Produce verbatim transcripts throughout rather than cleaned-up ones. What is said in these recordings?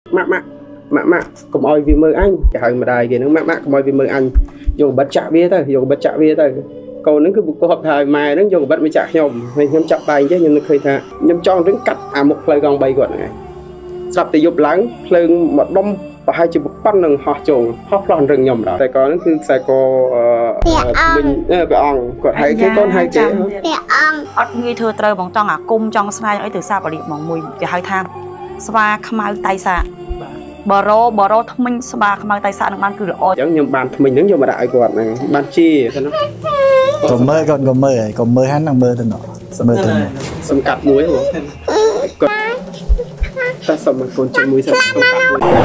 mạ mạ mạ mạ cầm oi vì mơ anh cái hàng mà đài kia nó mạ mạ cầm oi vì mơ anh vô bắt chạ bia thôi vô bắt chạ bia thôi câu nó cứ cô học thời mà nó vô bắt mới chạ nhom mình nhom chặt tay chứ nhưng nó khơi tha nhom cho nó cắt à một lời gòn bay gọn này sắp thì dục lắng lời một đông và hai chữ bắn đừng họ trồng họ lon rừng nhom đó tại có nó cứ sai cô mình bị ong còn hai cái con hai cái ọt nghi thưa trời bằng trong à cung trong sai ấy từ xa và điện bằng mùi cái hai tham spa khmau tay xa bờ rô bờ rô thông minh spa khmau tay xa nó ban cứ là ôi giống như bàn mình đứng vô mà đại quạt này ban chi thế nó còn mơ còn còn mơ còn mơ hắn đang mơ thế nào mơ thế nào sầm cắt muối không ta sầm mà còn chân muối sầm cắt muối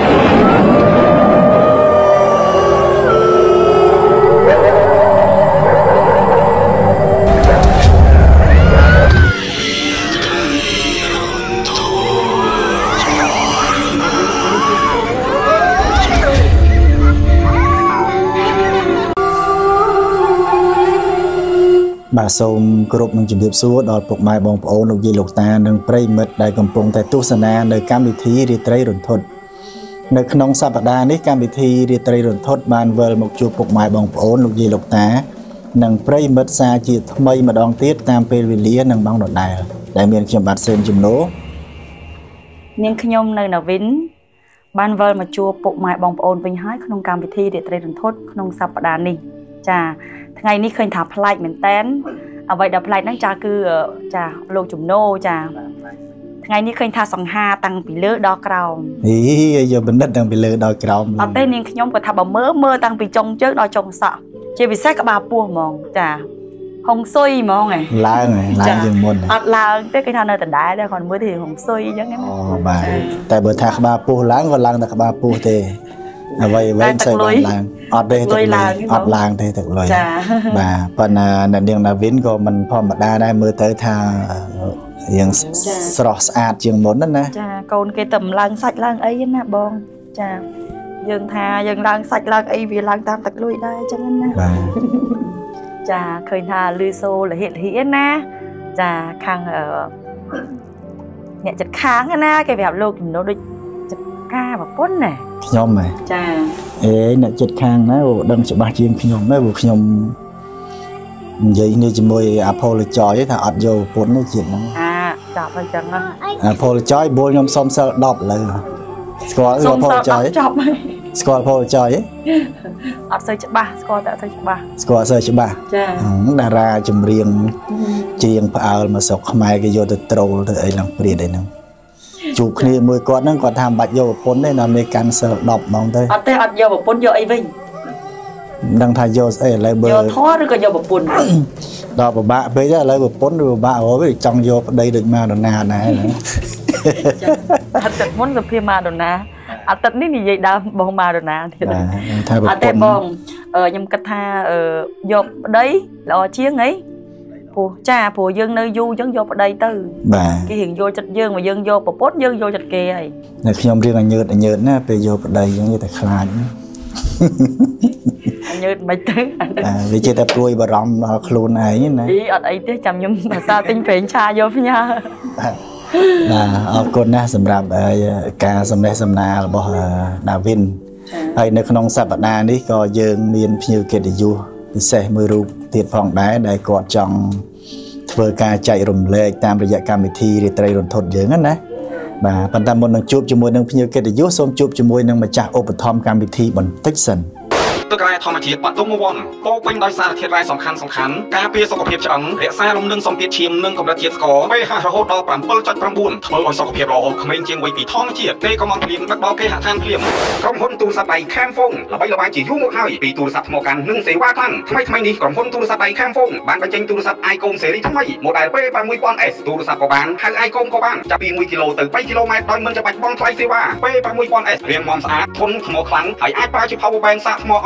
bà sôm group nông chìm điệp xúa đòi phục mai bong phổ nông di lục ta nâng prey mật đại cầm pung tại tu sana nơi cam bị thi đi trây rồn thốt nơi khung sa bạc đa ní cam bị thi đi trây rồn thốt ban vờ một chục phục mai bong phổ nông di lục ta nâng prey mật xa chỉ mây mà đong tiết tam pe vi lia nâng băng đột đài đại miền chìm bát sơn chìm nố nhưng khi nhom nơi nào vĩnh ban vờ mà chùa phục mai bong phổ vinh hái khung cam bị thi đi trây rồn thốt khung sa bạc đa ní chà ngày ní khơi thả play mình tên à vậy đập play năng trà cứ trà lô chủng nô trà ngày ní khơi thả sòng ha tăng bị lỡ đo cầu ý giờ mình đất đang bị lỡ đo cầu ở tên niên nhóm của thà bà mơ mơ tăng bị trông trước đo trông sợ chỉ vì xét các bà pua mòn trà hồng xuôi mà không này lá này lá chừng muôn này là cái cái thằng nơi tỉnh đá đây còn mới thì hồng xuôi giống cái này bà tại bữa thà các bà pua láng còn láng các bà pua thì vậy vậy xây bàn làng ọt đây thật làng ọt làng thì thật lời bà phần là điện là vĩnh của mình phong mặt đa đây mới tới tha những sọt sạt trường muốn đó nè còn cái tầm làng sạch làng ấy nè bông chà dừng tha dừng làng sạch làng ấy vì làng tam tật lùi đây cho nên nè chà khơi tha lư xô là hiện hiến nè chà khang ở nhẹ chật kháng nè cái vẻ lục nó đôi chật ca và bốn này nhom này ế nè chết khang nó đâm cho ba chiên nhom nó buộc nhom vậy nên chỉ môi Apollo choi ấy thà ọt vô bốn nó chuyện lắm à chọc rồi chẳng á Apollo choi bôi nhom xong sợ đọp là score Apollo choi score Apollo choi ấy ọt sơi chữ ba score tại sơi chữ ba score sơi chữ ba đà ra chùm riêng chiên phải mà sọc mai cái vô từ trâu từ ấy làm bìa đây nè chụp kia mười con nó còn tham bạch vô bốn đây là mấy can sợ đọc mong tới ở đây ở vô một bốn vô ấy vinh đang thay vô ấy lại bờ vô thoa rồi còn vô một bốn đó của bạn bây giờ lại một bốn rồi bạn ở với trong vô đây được mà đồn nà này thật thật muốn gặp phim mà đồn nà ở tận ní gì vậy đã bông mà đồn nà ở đây bông ở nhầm cắt tha ở vô đấy là chiếng ấy phù cha phù dân nơi du dân vô ở đây tư bà cái hiện vô chật dương mà dân vô bột dân vô chật kia này này khi ông riêng là nhợt là nhợt á về vô ở đây giống như tại khai nhợt mấy thứ à vì chỉ tập đuôi bà rong luôn ấy nè ý ở đây tiếc chăm nhung mà sao tinh phèn cha vô với nhau là ở con na sầm rạp ca sầm đây sầm na là bỏ Đà Vinh hay nơi không sạp ở đà đi có dương miền nhiều kia để du xe mưa ru tiệt phòng đá đại cọt trong vừa ca chạy rùm lệ tam rìa cam bị thi để tây rồn thốt dưỡng á nè bà phần tam môn năng chụp cho môi năng nhiều kia để du xôm chụp cho môi năng mà chạm ốp thom cam bị thi bẩn tích sần Tôi cái thom mà chỉ bắt tung môn, bao quanh đôi xa thiệt rai sòng khăn sòng khăn, cá pia sòng phiệp trắng, rẽ xa lông nâng sòng phiệp chìm nâng còn đã thiệt có, bây hà hốt đo bám bơi chặt bám buồn, thôi rồi sòng phiệp lò không nên chiên quay bị thom chỉ, đây có mong liềm bắt bao cây hạ than liềm, còn hôn tu sa bay kham phong, là bây là bài chỉ du một hai, bị tu sập một càn nâng xế qua thăng, thay thay đi còn hôn tu sa bay kham phong, bán bánh chanh tu sập icon xế đi thay, một đài p ba mươi con s tu sập có bán, hai icon có bán, chặt pi mười kilo từ bảy km đôi mình cho bạch bong thay xế qua, p ba mươi con s riêng mong sa thôn một kháng, hãy ai ba chục power bank sa mò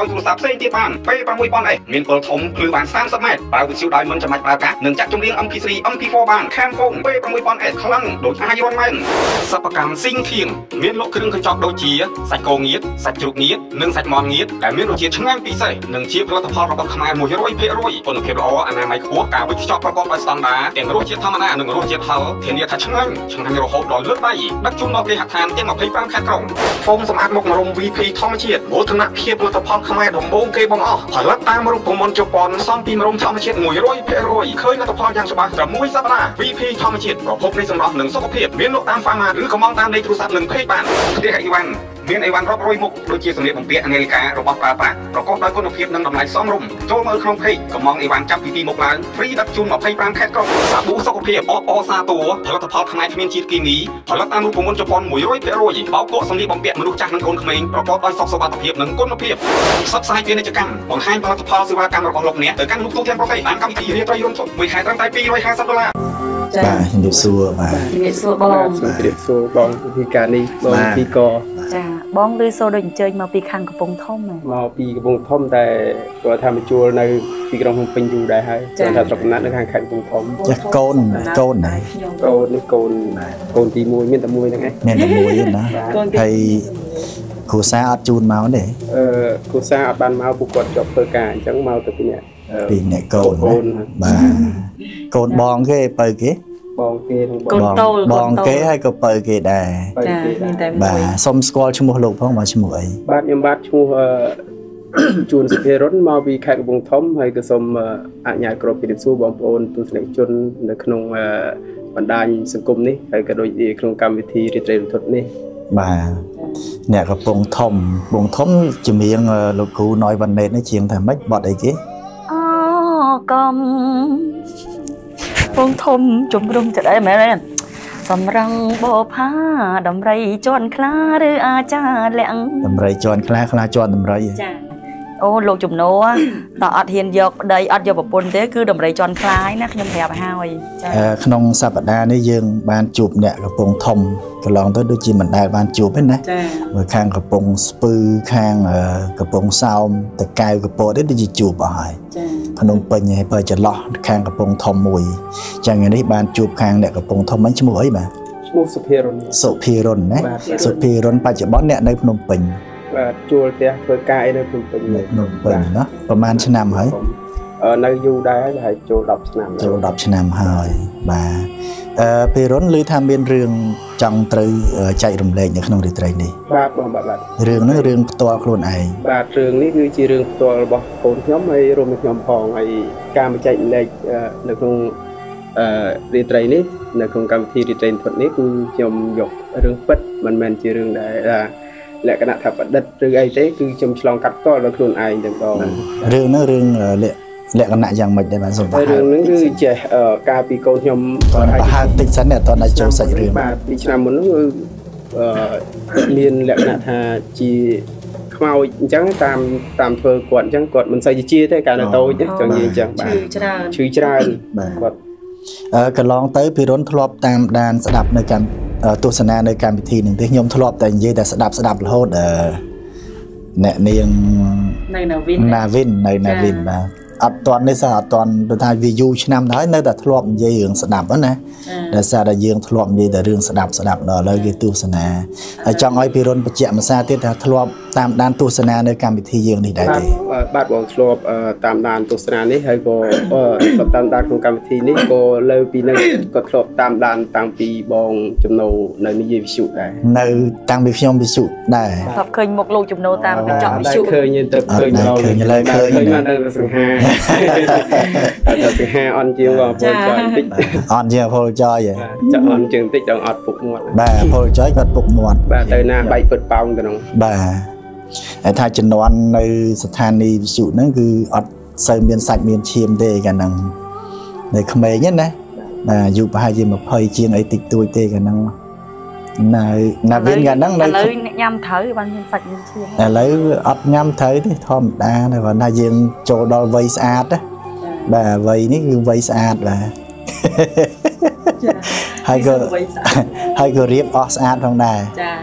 ទូរស័ព្ទផ្សេងទៀតបានពេល 6ប៉ុនអេសមានពលធំភ្លឺបាន សាមសិបម៉ែត្រប្រើវិទ្យុដោយមិនចាំបាច់ប្រើកាសនិងចាក់ចម្រៀង em pê three em pê four បាន Camphone ពេល 6ប៉ុនអេសខ្លាំងដូចអាចរត់មែនសិប្បកម្មស៊ីងធៀងមានលក់គ្រឿងកញ្ចប់ដូចជាសាច់គោងៀតសាច់ជ្រូកងៀតនិងសាច់មាន់ងៀតដែលមានរសជាតិឆ្ងាញ់ពិសេសនិងជាផលិតផលរបស់ខ្មែរ មួយរយភាគរយ គុណភាពល្អអនាម័យខ្ពស់ការវេចខ្ចប់ប្រកបដោយស្តង់ដារទាំងរសជាតិធម្មតានិងរសជាតិហឹរធានាថាឆ្ងាញ់ឆ្ងាញ់រហូតដល់លើកដៃដឹកជូនដល់គេហដ្ឋានទាំង ยี่สิบห้า ខេត្តក្រុងហ្វូមសម្អាតមុខមរំ វី พี ធម្មជាតិមោទនភាពផលិតផលខ្មែរដំបូងគេបង្អស់ផលិតតាមរូបមន្តជប៉ុនសំពីមរំធម្មជាតិ មួយរយភាគរយ ឃើញលទ្ធផលយ៉ាងច្បាស់ត្រឹមមួយសប្តាហ៍ វី พี ធម្មជាតិប្រភពនៃសម្រស់និងសុខភាពមានលក់តាមហ្វាម៉ាឬក៏មកតាមលេខទូរស័ព្ទនិងเพจបានផ្ទះអីវ៉ាន់មានអីវ៉ាន់រាប់រយមុខដូចជាសម្លៀកបំពាក់នាឡិការបស់ប្រើប្រាស់ប្រកបដោយគុណភាពនិងតម្លៃសមរម្យចូលមើលក្នុងเพจកំងអីវ៉ាន់ចាប់ពីពីមុខឡើងហ្វ្រីដឹកជូន ยี่สิบห้า ខេត្តក្រុងសាប៊ូសុខភាពអបអសាតួផលិតផលខ្មែរគ្មានជាតិគីមីផលិតតាមរូបមន្តជប៉ុន មួយរយភាគរយ បោកគក់សម្លៀកបំពាក់មនុស្សចាស់និងកូនក្មេងប្រកបដោយសុខសុវត្ថិភាពនិងគុណភាពផ្សព្វផ្សាយពាណិជ្ជកម្មបង្ហាញផលិតផលសេវាកម្មរបស់លោកអ្នកទៅកាន់លោកទូទាំងប្រទេសតាមកម្មវិធីរាត្រីរួមជុំមួយខែត្រឹមតែ ពីររយห้าสิบ ដុល្លារចាបាទជំរាបសួរបាទជំរាបសួរបងជំរាបសួរបងពីការនេះបងពីកចាបងឮសូរដូចអញ្ជើញមកពីខាងកំពង់ធំមកពីកំពង់ធំតែគាត់ថាមកជួលនៅពីក្រុងភ្នំពេញយូរដែរហើយគាត់ថាស្រុកកំណើតនៅខាងខេត្តកំពង់ធំចាស់កូនកូនណាកូននេះកូនកូនទីមួយមានតែមួយហ្នឹងឯងមានតែមួយទេណាហើយគ្រូសាអត់ជូនមកទេអឺគ្រូសាអត់បានមកពួកគាត់ជាប់ធ្វើការអញ្ចឹងមកទៅពីអ្នកពីអ្នកកូនបាទកូនបងគេបើគេបងគេនឹងកូនតូលបងគេហើយក៏បើគេដែរចាមានតែមួយបាទសុំស្គាល់ឈ្មោះលោកផងមកឈ្មោះអីបាទខ្ញុំបាទឈ្មោះជួនសុភារុនមកពីខេត្តកំពង់ធំហើយក៏សូមអញ្ញាតគ្រប់ពីសួរបងប្អូនទស្សនិកជននៅក្នុងបណ្ដាញសង្គមនេះហើយក៏ដូចជាក្នុងកម្មវិធីរាត្រីរន្ធត់នេះបាទអ្នកកំពង់ធំកំពង់ធំជំនាញលោកគ្រូណយវណ្ណេតនេះជាងថាម៉េចបត់អីគេអូកំពងធំជំរុំចិត្តអីមែនសម្រងបោផាដំរីជន់ខ្លាឬអាចារ្យលាក់ដំរីជន់ខ្លាខ្លាជន់ដំរីចាអូលោកជំនោដល់អត់ហ៊ានយកប្តីអត់យកប្រពន្ធទេគឺដំរីជន់ខ្លាយណាខ្ញុំប្រាប់ហើយចាក្នុងសប្តាហ៍នេះយើងបានជួបអ្នកកំពង់ធំកន្លងទៅដូចជាមិនដែលបានជួបទេណាចាមើលខាងកំពង់ស្ពឺខាងកំពង់សោមតកែវកពតទេដូចជាជួបអស់ហើយចាភ្នំពេញហើយបើចន្លោះខាងកំពង់ធំមួយចឹងនេះបានជួបខាងអ្នកកំពង់ធំហ្នឹងឈ្មោះអីបាទឈ្មោះសុភារុនសុភារុនណាសុភារុនបច្ចុប្បន្នអ្នកនៅភ្នំពេញបាទជួលផ្ទះធ្វើការអីនៅភ្នំពេញនៅភ្នំពេញណាប្រហែលឆ្នាំហើយនៅយូរដែរហើយចូលដប់ឆ្នាំចូលដប់ឆ្នាំហើយបាទអឺពីរុនឮថាមានរឿងចង់ត្រូវចែករំលែកនៅក្នុងរាត្រីនេះបាទបងបាទរឿងហ្នឹងរឿងផ្ទាល់ខ្លួនឯងបាទរឿងនេះគឺជារឿងផ្ទាល់របស់កូនខ្ញុំហើយរួមនឹងខ្ញុំផងហើយការមកចែករំលែកនៅក្នុងអឺរាត្រីនេះនៅក្នុងកម្មវិធីរាត្រីរន្ធត់នេះគឺខ្ញុំយករឿងពិតមិនមែនជារឿងដែលលក្ខណៈថាប្រឌិតឬអីទេគឺខ្ញុំឆ្លងកាត់ផ្ទាល់ដល់ខ្លួនឯងទាំងដងរឿងហ្នឹងរឿងលក្ខណៈយ៉ាងម៉េចដែរបាទសូមបាទរឿងហ្នឹងគឺចេះការពីកូនខ្ញុំគាត់ប្រហែលតិចសិនតែអត់ដល់ចូលសាច់រឿងបាទពីឆ្នាំមុនហ្នឹងគឺមានលក្ខណៈថាជាខ្មោចអញ្ចឹងតាមតាមធ្វើគាត់អញ្ចឹងគាត់មិនសូវជាទេកាលនៅតូចចឹងនិយាយអញ្ចឹងបាទឈឺច្រើនឈឺច្រើនគាត់អឺកន្លងទៅពីរុនធ្លាប់តាមដានស្ដាប់នៅកម្មទស្សនានៅកម្មវិធីនឹងទេខ្ញុំធ្លាប់តែនិយាយតែស្ដាប់ស្ដាប់រហូតអឺអ្នកនាងនៅណាវិនណាវិននៅណាវិនបាទអត់តាន់នេះសោះអត់តាន់ទៅថាវាយូរឆ្នាំទៅហើយនៅតែធ្លាប់និយាយរឿងស្ដាប់ហ្នឹងណាដោយសារតែយើងធ្លាប់និយាយតែរឿងស្ដាប់ស្ដាប់ដល់ឥឡូវគេទស្សនាហើយចង់ឲ្យពីរុនបញ្ជាក់មួយសារទៀតថាធ្លាប់តាមដានទស្សនានៅកម្មវិធីយើងនេះដែរទេបាទបងធ្លាប់តាមដានទស្សនានេះហើយក៏ធ្លាប់តាមដានក្នុងកម្មវិធីនេះក៏លើពីនឹងក៏ធ្លាប់តាមដានតាំងពីបងចំណូលនៅនិយាយវិទ្យុដែរនៅតាំងពីខ្ញុំវិទ្យុដែរធ្លាប់ឃើញមុខលោកចំណូលតាមកញ្ចក់វិទ្យុឃើញទៅឃើញដល់ឃើញឡើយឃើញនៅសង្ហាអត់ទៅហាអន់ជាងបងពលចយតិចអន់ជាងពលចយចាអន់ជាងតិចដល់អត់ពុកមាត់បាទពលចយគាត់ពុកមាត់បាទទៅណាបែកពិតប៉ោងទៅនោះបាទហើយថាជំនាន់នៅស្ថានីយ៍វិទ្យុហ្នឹងគឺអត់សូវមានសាច់មានឈាមទេកាលហ្នឹងនៅក្មេងណាបាទអាយុប្រហែលជាยี่สิบជាងអីតិចតួចទេកាលហ្នឹងនៅណាវិនកាលហ្នឹងឥឡូវញ៉ាំត្រូវបានមានសាច់មានឈាមឥឡូវអត់ញ៉ាំត្រូវទេធម្មតាតែគាត់ថាយើងចូលដល់វ័យស្អាតណាបាទវ័យនេះគឺវ័យស្អាតបាទហើយក៏ហើយក៏រៀបអស់ស្អាតផងដែរចា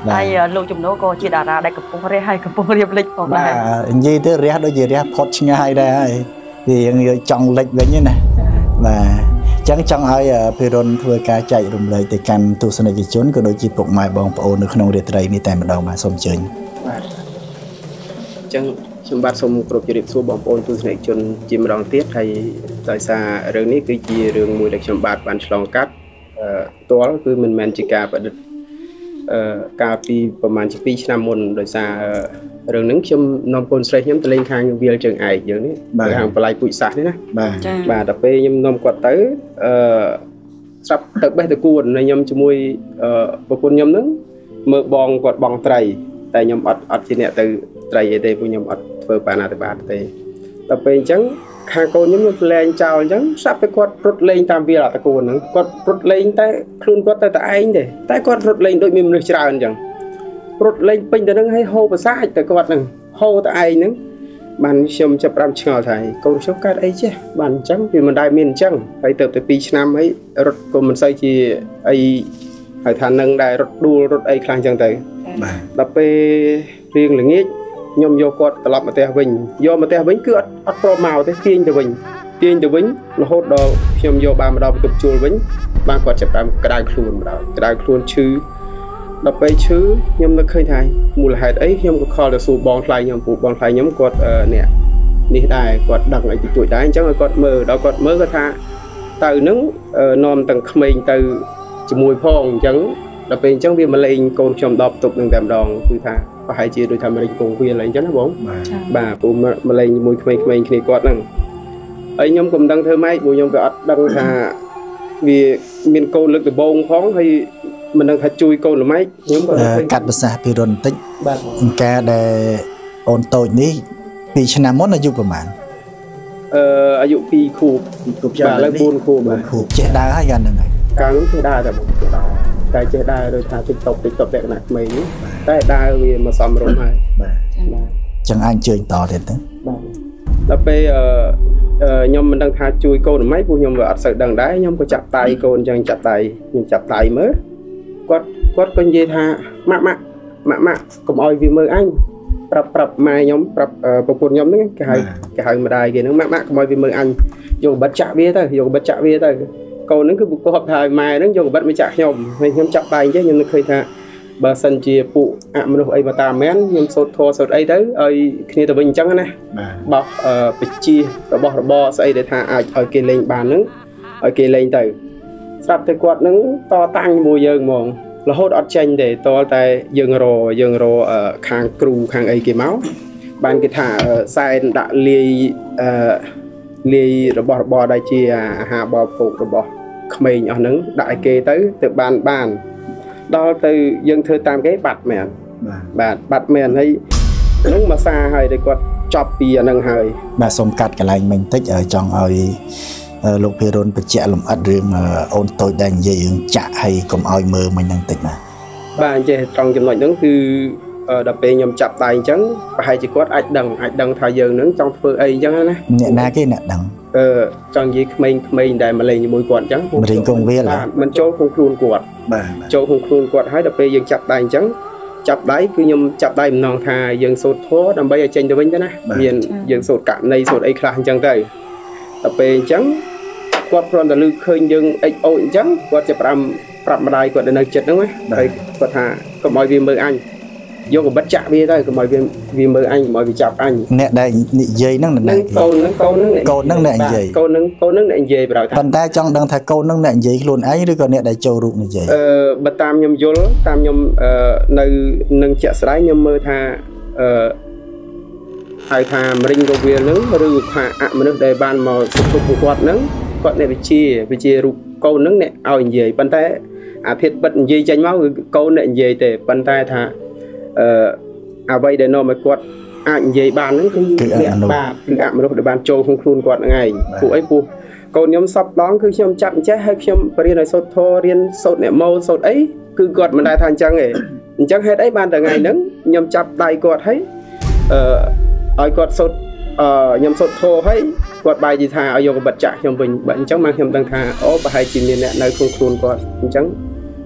ហើយលោកជំនួសក៏ជាតារាដែលកំពុងរះហើយកំពុងរៀបលេចផងដែរបាទនិយាយទៅរះដូចជារះផុតឆ្ងាយដែរហើយវាយើងចង់លេចវិញណាបាទអញ្ចឹងចង់ឲ្យភិរុនធ្វើការចែករំលែកទៅកាន់ទស្សនិកជនក៏ដូចជាពុកម៉ែបងប្អូននៅក្នុងរាត្រីនេះតែម្ដងបាទសូមអញ្ជើញបាទអញ្ចឹងខ្ញុំបាទសូមគោរពជម្រាបសួរបងប្អូនទស្សនិកជនជាម្ដងទៀតហើយដោយសាររឿងនេះគឺជារឿងមួយដែលខ្ញុំបាទបានឆ្លងកាត់អឺផ្ទាល់គឺមិនមែនជាការប្រឌិតអឺកាលពីប្រហែលជាពីរឆ្នាំមុនដោយសាររឿងហ្នឹងខ្ញុំនាំកូនស្រីខ្ញុំទៅលេងខាងវាលជើងឯកយើងនេះខាងបល័យពុជសាសនេះណាបាទបាទដល់ពេលខ្ញុំនាំគាត់ទៅអឺស្រាប់ទៅបេះទៅគួនហើយខ្ញុំជាមួយអឺប្រពន្ធខ្ញុំហ្នឹងមើលបងគាត់បងត្រីតែខ្ញុំអត់អត់ជាអ្នកទៅត្រីអីទេពួកខ្ញុំអត់ធ្វើបាណាតិបាតទេដល់ពេលអញ្ចឹងខាងកូនខ្ញុំខ្ញុំលែងចោលអញ្ចឹងស្រាប់តែគាត់រត់លេងតាមវាលអតកូនហ្នឹងគាត់រត់លេងតែខ្លួនគាត់ទៅតែឯងទេតែគាត់រត់លេងដូចមានមនុស្សច្រើនអញ្ចឹងរត់លេងពេញទៅនឹងឲ្យហូរប្រសាចទៅគាត់ហ្នឹងហូរទៅឯងហ្នឹងបានខ្ញុំចាប់ផ្ដើមឆ្ងល់ថាកូនខ្ញុំកើតអីចេះបានអញ្ចឹងវាមិនដែលមានអញ្ចឹងហើយទៅទៅពីរឆ្នាំហើយរត់ក៏មិនសូវជាអីហើយថានឹងដែររត់ដួលរត់អីខ្លះអញ្ចឹងទៅបាទដល់ពេលរៀងល្ងាចខ្ញុំយកគាត់ត្រឡប់មកផ្ទះវិញយកមកផ្ទះវិញគឺអត់អត់ព្រមមកទេទាញទៅវិញទាញទៅវិញរហូតដល់ខ្ញុំយកបានមកដល់បន្ទប់ជួលវិញបានគាត់ចាប់តាមក្តៅខ្លួនម្ដងក្តៅខ្លួនឈឺដល់ពេលឈឺខ្ញុំនឹកឃើញថាមូលហេតុអីខ្ញុំក៏ខលទៅសួរបងថ្លៃខ្ញុំពូបងថ្លៃខ្ញុំគាត់នេះនេះដែរគាត់ដឹងអីតិចតួចដែរអញ្ចឹងឲ្យគាត់មើលដល់គាត់មើលគាត់ថាទៅនឹងនាំទាំងក្មេងទៅជាមួយផងអញ្ចឹងដល់ពេលអញ្ចឹងវាមកលេងកូនខ្ញុំដល់បន្ទប់នឹងតែម្ដងគឺថាប្រហែលជាដូចថាមរិញកងវាអីចឹងណាបងបាទពូមកលេងជាមួយក្មេងៗគ្នាគាត់ហ្នឹងហើយខ្ញុំក៏មិនដឹងធ្វើម៉េចព្រោះខ្ញុំក៏អត់ដឹងថាវាមានកូនលើកដំបូងផងហើយមិនដឹងថាជួយកូនល្មិចខ្ញុំក៏កាត់ប្រសាសន៍ពីរុនបន្តិចបាទការដែលអូនតូចនេះពីរឆ្នាំមុនអាយុប្រហែលអឺអាយុពីរខួបបាទឡើងបួនខួបបាទខួបចេះដើរហើយយ៉ាងហ្នឹងហើយកាលនោះចេះដើរតែបងចេះដើរតែចេះដើរដូចថា TikTok TikTok លក្ខណៈក្មេងនេះតែដើរវាមកសំរុំហើយបាទបាទចឹងអាចជើញតទៀតទៅបាទដល់ពេលអឺខ្ញុំមិនដឹងថាជួយកូនម៉េចព្រោះខ្ញុំវាអត់សូវដឹងដែរខ្ញុំក៏ចាប់ដៃកូនចឹងចាប់ដៃខ្ញុំចាប់ដៃមើលគាត់គាត់ក៏និយាយថាម៉ាក់ម៉ាក់ម៉ាក់ម៉ាក់កុំឲ្យវាមើលអញប្រាប់ប្រាប់ម៉ែខ្ញុំប្រាប់ប្រពន្ធខ្ញុំហ្នឹងគេហៅគេហៅម្ដាយគេហ្នឹងម៉ាក់ម៉ាក់កុំឲ្យវាមើលអញយកកបិតចាក់វាទៅយកកបិតចាក់វាទៅកូនហ្នឹងគឺគាត់ថាម៉ែហ្នឹងយកកបិតមកចាក់ខ្ញុំហើយខ្ញុំចាប់ដៃអញ្ចឹងខ្ញុំនឹកឃើញថាបើសិនជាពួកអមនុស្សអីមកតាមមែនខ្ញុំសូត្រធម៌សូត្រអីទៅឲ្យគ្នាទៅវិញអញ្ចឹងណាបោះបជារបស់របរស្អីដែលថាអាចឲ្យគេលេងបានហ្នឹងឲ្យគេលេងទៅស្រាប់តែគាត់ហ្នឹងតតាំងជាមួយយើងហ្មងរហូតអត់ចេញទេតតែយើងរយើងរខាងគ្រូខាងអីគេមកបានគេថាសែនដាក់លាយអឺលាយរបស់របរដែលជាអាហារបរិភោគរបស់ក្មេងអស់ហ្នឹងដាក់ឲ្យគេទៅទៅបានបានដល់ទៅយើងធ្វើតាមគេបាត់មែនបាទបាត់មែនហើយហ្នឹងមកសាហើយតែគាត់ចប់ពីអាហ្នឹងហើយបាទសូមកាត់កន្លែងមិញតិចចង់ឲ្យលោកភិរុនបញ្ជាក់លម្អិតរឿងអូនតូចដែលនិយាយរឿងចាក់ហើយកុំឲ្យមើលមិញហ្នឹងតិចណាបាទអញ្ចឹងត្រង់ចំណុចហ្នឹងគឺដល់ពេលខ្ញុំចាប់ដៃអញ្ចឹងប្រហែលជាគាត់អាចដឹងអាចដឹងថាយើងហ្នឹងចង់ធ្វើអីអញ្ចឹងណាអ្នកណាគេអ្នកដឹងអឺចង់និយាយក្មេងៗដែលមកលេងជាមួយគាត់អញ្ចឹងមរិញកងវាលមិនចូលក្នុងខ្លួនគាត់បាទចូលក្នុងខ្លួនគាត់ហើយដល់ពេលយើងចាប់ដៃអញ្ចឹងចាប់ដៃគឺខ្ញុំចាប់ដៃម្ដងថាយើងសូត្រធម៌ដើម្បីឲ្យចេញទៅវិញទៅណាមានយើងសូត្រកណីសូត្រអីខ្លះអញ្ចឹងទៅដល់ពេលអញ្ចឹងគាត់គ្រាន់តែឮឃើញយើងអិចអូចអញ្ចឹងគាត់ចាប់ផ្ដើមប្រាប់ម្ដាយគាត់នៅចិត្តហ្នឹងណាហើយគាត់ថាកុំឲ្យវាមើលអញយកកបិតចាក់វាទៅកុំឲ្យវាវាមើលអញកុំឲ្យវាចាប់អញអ្នកដែលនិយាយហ្នឹងណាកូនហ្នឹងកូនហ្នឹងកូនហ្នឹងអ្នកនិយាយកូនហ្នឹងកូនហ្នឹងអ្នកនិយាយប្រហែលថាប៉ុន្តែចង់ដឹងថាកូនហ្នឹងអ្នកនិយាយខ្លួនឯងឬក៏អ្នកដែលចូលរូបនិយាយអឺបើតាមខ្ញុំយល់តាមខ្ញុំអឺនៅនឹងជាក់ស្ដែងខ្ញុំមើលថាអឺហៅថាមរិញកងវាលហ្នឹងឬថាអមនុស្សដែលបានមកសុខពួកគាត់ហ្នឹងគាត់អ្នកវិជាវិជារូបកូនហ្នឹងអ្នកឲ្យនិយាយប៉ុន្តែអាធិបពិតនិយាយចេញមកគឺកូនអ្នកនិយាយទេប៉ុន្តែថាអឺអ្វីដែលនាំឲ្យគាត់អាចនិយាយបានហ្នឹងគឺអ្នកបាទគឺអមនុស្សដែលបានចូលក្នុងខ្លួនគាត់ហ្នឹងឯងពួកអីពួកកូនខ្ញុំសពដងគឺខ្ញុំចាប់អញ្ចេះហើយខ្ញុំបរៀនឲ្យសូត្រធម៌រៀនសូត្រអ្នកម៉ូសូត្រអីគឺគាត់មិនដែលថាអញ្ចឹងទេអញ្ចឹងហេតុអីបានតែថ្ងៃហ្នឹងខ្ញុំចាប់ដៃគាត់ហើយអឺឲ្យគាត់សូត្រអឺខ្ញុំសូត្រធម៌ហើយគាត់បាយនិយាយថាឲ្យយកកបិតចាក់ខ្ញុំវិញបើអញ្ចឹងមកខ្ញុំដឹងថាអូប្រហែលជាមានអ្នកនៅក្នុងខ្លួនគាត់អញ្ចឹង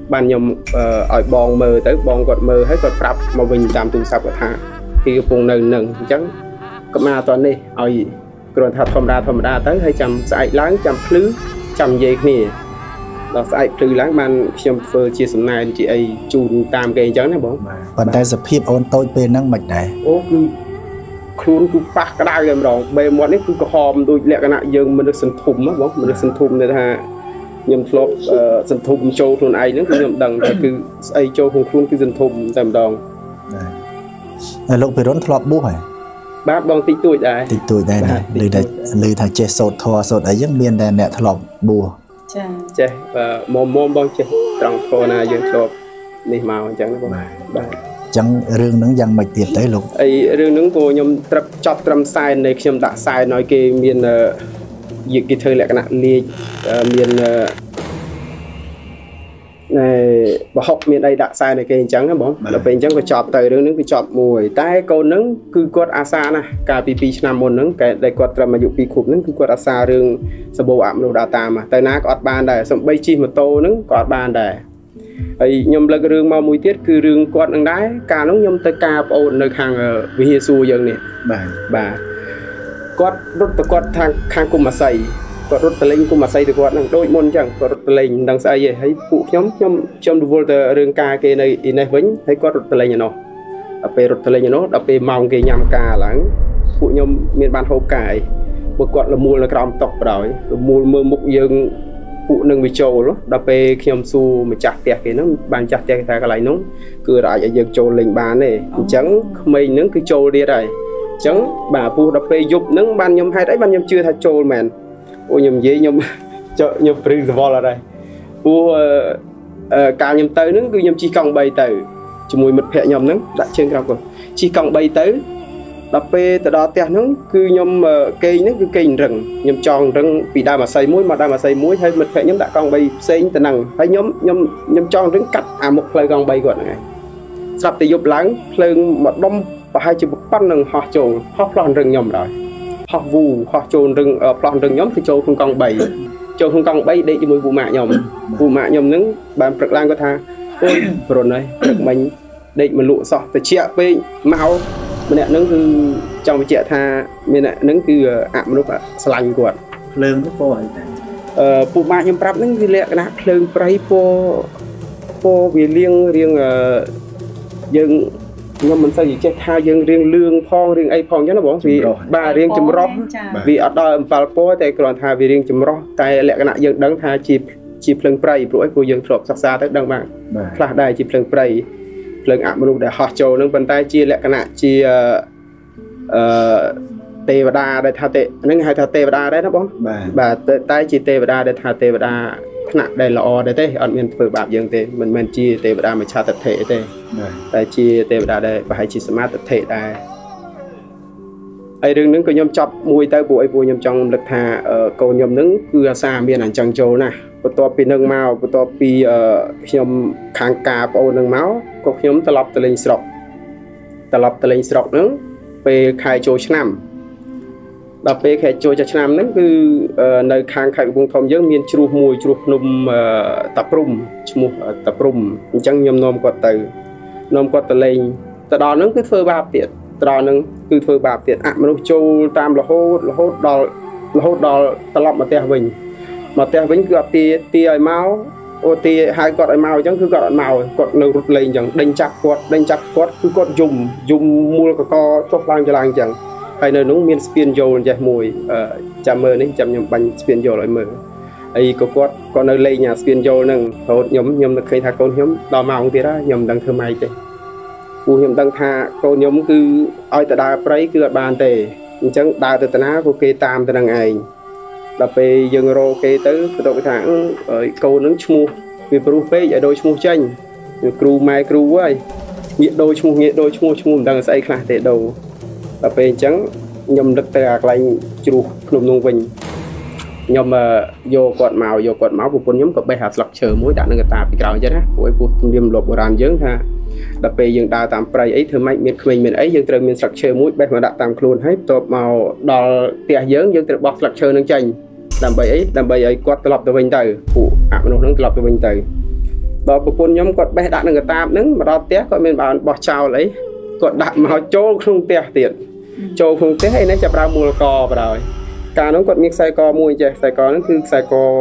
ban nhom ở bong mờ tới bong quạt mờ hết quạt prap mà mình làm tụ sạp quạt thả thì vùng nâng nâng chẳng có ma toàn đi ở còn thật thầm đa thầm đa tới hay chăm sải láng chăm phứ chăm dây nè đó sải phứ láng man chăm phơi chia sẻ này chị ấy chun tam cái chẳng này bóng còn tay sập hiệp ôn tôi bên năng mạch này ô cứ khuôn cứ bắt cái đai làm rồi bề món ấy cứ có hòm đôi lẹ cái nạ dương mình được sân thùng á bóng mình được sân thùng này ha nhầm flop sân thùng châu thôn ai nữa cứ nhầm đằng cứ ai châu không khuôn cứ sân thùng tầm đòn lúc về đón flop bố hả bác bong tí tuổi đây tí tuổi đây này lười đây lười thằng chơi sột thò sột ấy giống miền đây nè flop bùa chơi và mồm mồm bong chơi trong thò na dương flop đi màu chẳng nó bong chẳng rương nướng dân mạch tiệt tới lúc ấy rương nướng cô nhom trap chop trầm sai này khi nhom đã sai nói cái miền việc cái thời lại cái nạn lia miền này và học miền đây đã sai này cái trắng đó bóng là bên trắng có chop tới rương nướng cái chop mùi tai câu nướng cứ quạt asa nè cả pp năm môn nướng cái đây quạt trầm mà dụ pi khủng nướng cứ quạt asa rương sabo ảm đồ data mà tới ná quạt ban đây xong bay chi một tô nướng quạt ban đây ấy nhom là cái rương mau mũi tiết cứ rương quạt đằng đáy cả nó nhom tới ca ôn nơi hàng vì hiền su dân nè bà bà quạt rút từ quạt thang khang cung mà xây quạt rút từ lên cung mà xây từ quạt đằng đôi môn chẳng quạt rút từ lên đằng xây gì thấy phụ nhóm nhóm trong vô từ rương ca kia này này vĩnh thấy quạt rút từ lên nhà nó đập về rút từ lên nhà nó đập về mong kia nhằm ca lắng phụ nhóm miền ban hộp cải một quạt là mua là cầm tóc rồi mua mưa mục dương phụ nâng bị trâu đó đập về khi ông su mà chặt tiệt cái nó bàn chặt tiệt cái cái này nó cứ lại ở giờ trâu lên bàn này trắng mình nó cứ trâu đi đây trắng bà phụ đập về dục nó ban nhom hai đấy ban nhom chưa thay trâu mền ôi nhom dễ nhom chợ nhom free vol ở đây phụ cả nhom tới nó cứ nhom chỉ cần bay tới chỉ mùi mật phệ nhom nó đặt trên cái rồi chỉ cần bay tới đập về từ đó tiệt nó cứ nhom cây nó cứ cây rừng nhom tròn rừng vì đa mà xây muối mà đa mà xây muối hay mật phệ nhom đã con bay xây từ nằng thấy nhom nhom nhom tròn rừng cắt à một lời con bay gọi này sắp từ dục láng lưng một đông và hai chữ một pan rừng họ trồn họ plon rừng nhom rồi họ vù họ trồn rừng ở plon rừng nhóm thì trâu không con bay trâu không con bay để cho mùi vụ mạ nhom vụ mạ nhom nứng bàn bật lang có tha ôi rồi này mình định mình lụa sọ từ chia về máu mình lại nướng cứ trong trẻ tha mình lại nướng cứ ảm lúc ạ sành của lương nó po ờ phụ mạ nhom prap nướng cứ lẹ cái nát lương pray po po vì riêng riêng dương nhưng mình sao gì chết tha dương riêng lương phong riêng ai phong cho nó bỏ vì bà riêng chùm rót vì ở đó vào po tại còn tha vì riêng chùm rót tại lẹ cái nát dương đắng tha chip chip lương pray bụi của dương thuộc sắc xa tới đằng bạn là đây chip lương pray lần ảm luôn để họ trâu nâng bàn tay chia lại cái nạ chia tê và đa để thả tê nâng hai thả tê và đa đấy nó bóng bà tay chia tê và đa để thả tê và đa nặng đây là o để tê ở miền phở bạp dương tê mình mình chia tê và đa mà cha tập thể tê tay chia tê và đa đây và hãy chia smart tập thể đây ai đừng nâng có nhom chọc mùi tay bụi bụi nhom trong lực thả cầu nhom nâng cưa xa miền ảnh trăng châu nè một to pi nâng màu một to pi nhom kháng cà bao nâng máu có nhom tơ lọc tơ lên sọc tơ lọc tơ lên sọc nữa về khai châu năm đập về khai châu cho năm nữa cứ nơi kháng khai vùng thom dưỡng miền chua mùi chua nôm tập rum chua tập rum chẳng nhom nôm quạt từ nôm quạt tơ lên tơ đỏ nữa cứ phơi ba tiệt tơ đỏ nữa cứ phơi ba tiệt à mà nó châu tam là hốt là hốt đỏ là hốt đỏ tơ lọc mà tè bình mà tè vĩnh gặp tia tia máu ô tia hai cọt màu chẳng cứ cọt màu cọt nâu rụt lên chẳng đánh chặt cọt đánh chặt cọt cứ cọt dùng dùng mua cái co chốt lang cho lang chẳng hay nơi núng miên spin dầu chạy mùi chạm mơ đấy chạm nhầm bánh spin dầu lại mơ ấy có cọt còn nơi lấy nhà spin dầu nâng thôi nhóm nhóm được khi thà con nhóm đào màu thì đó nhóm đang thơ may chứ u nhóm đang thà con nhóm cứ ai tại đà prey cứ bàn tề chẳng đà từ tận á của kê tam từ đằng ngày đập về dương rô kê tới cái đội thẳng ở câu nướng chmu vì pro phê ở đôi chmu chanh cru mai cru ấy nhiệt đôi chmu nhiệt đôi chmu chmu đang xây khai để đầu đập về trắng nhom lực tè lạnh chru nôm nung vinh nhom mà vô quạt màu vô quạt máu của quân nhóm có bay hạt lật chờ mối đạn người ta bị cào chứ á của cuộc niềm lột làm dướng ha đập về dương đa tam prey ấy thưa mạnh miền mình miền ấy dương từ miền sặc chờ mũi bay mà đã tam luôn hết tọp màu đỏ tè dướng dương từ bọc sặc chờ nâng chanh làm bậy ấy làm bậy ấy quát tập từ bên từ phụ ảm nó nó tập từ bên từ បើប្រពន្ធខ្ញុំគាត់បេះដាក់នឹងកតាបហ្នឹងមកដល់ផ្ទះគាត់មានបានបោះចោលអីគាត់ដាក់មកចូលក្នុងផ្ទះទៀតចូលក្នុងផ្ទះឯនេះចាប់ប្រើមូលកបដ ហើយកាលនោះគាត់មានខ្សែកមួយចេះខ្សែកហ្នឹងគឺខ្សែកអឺ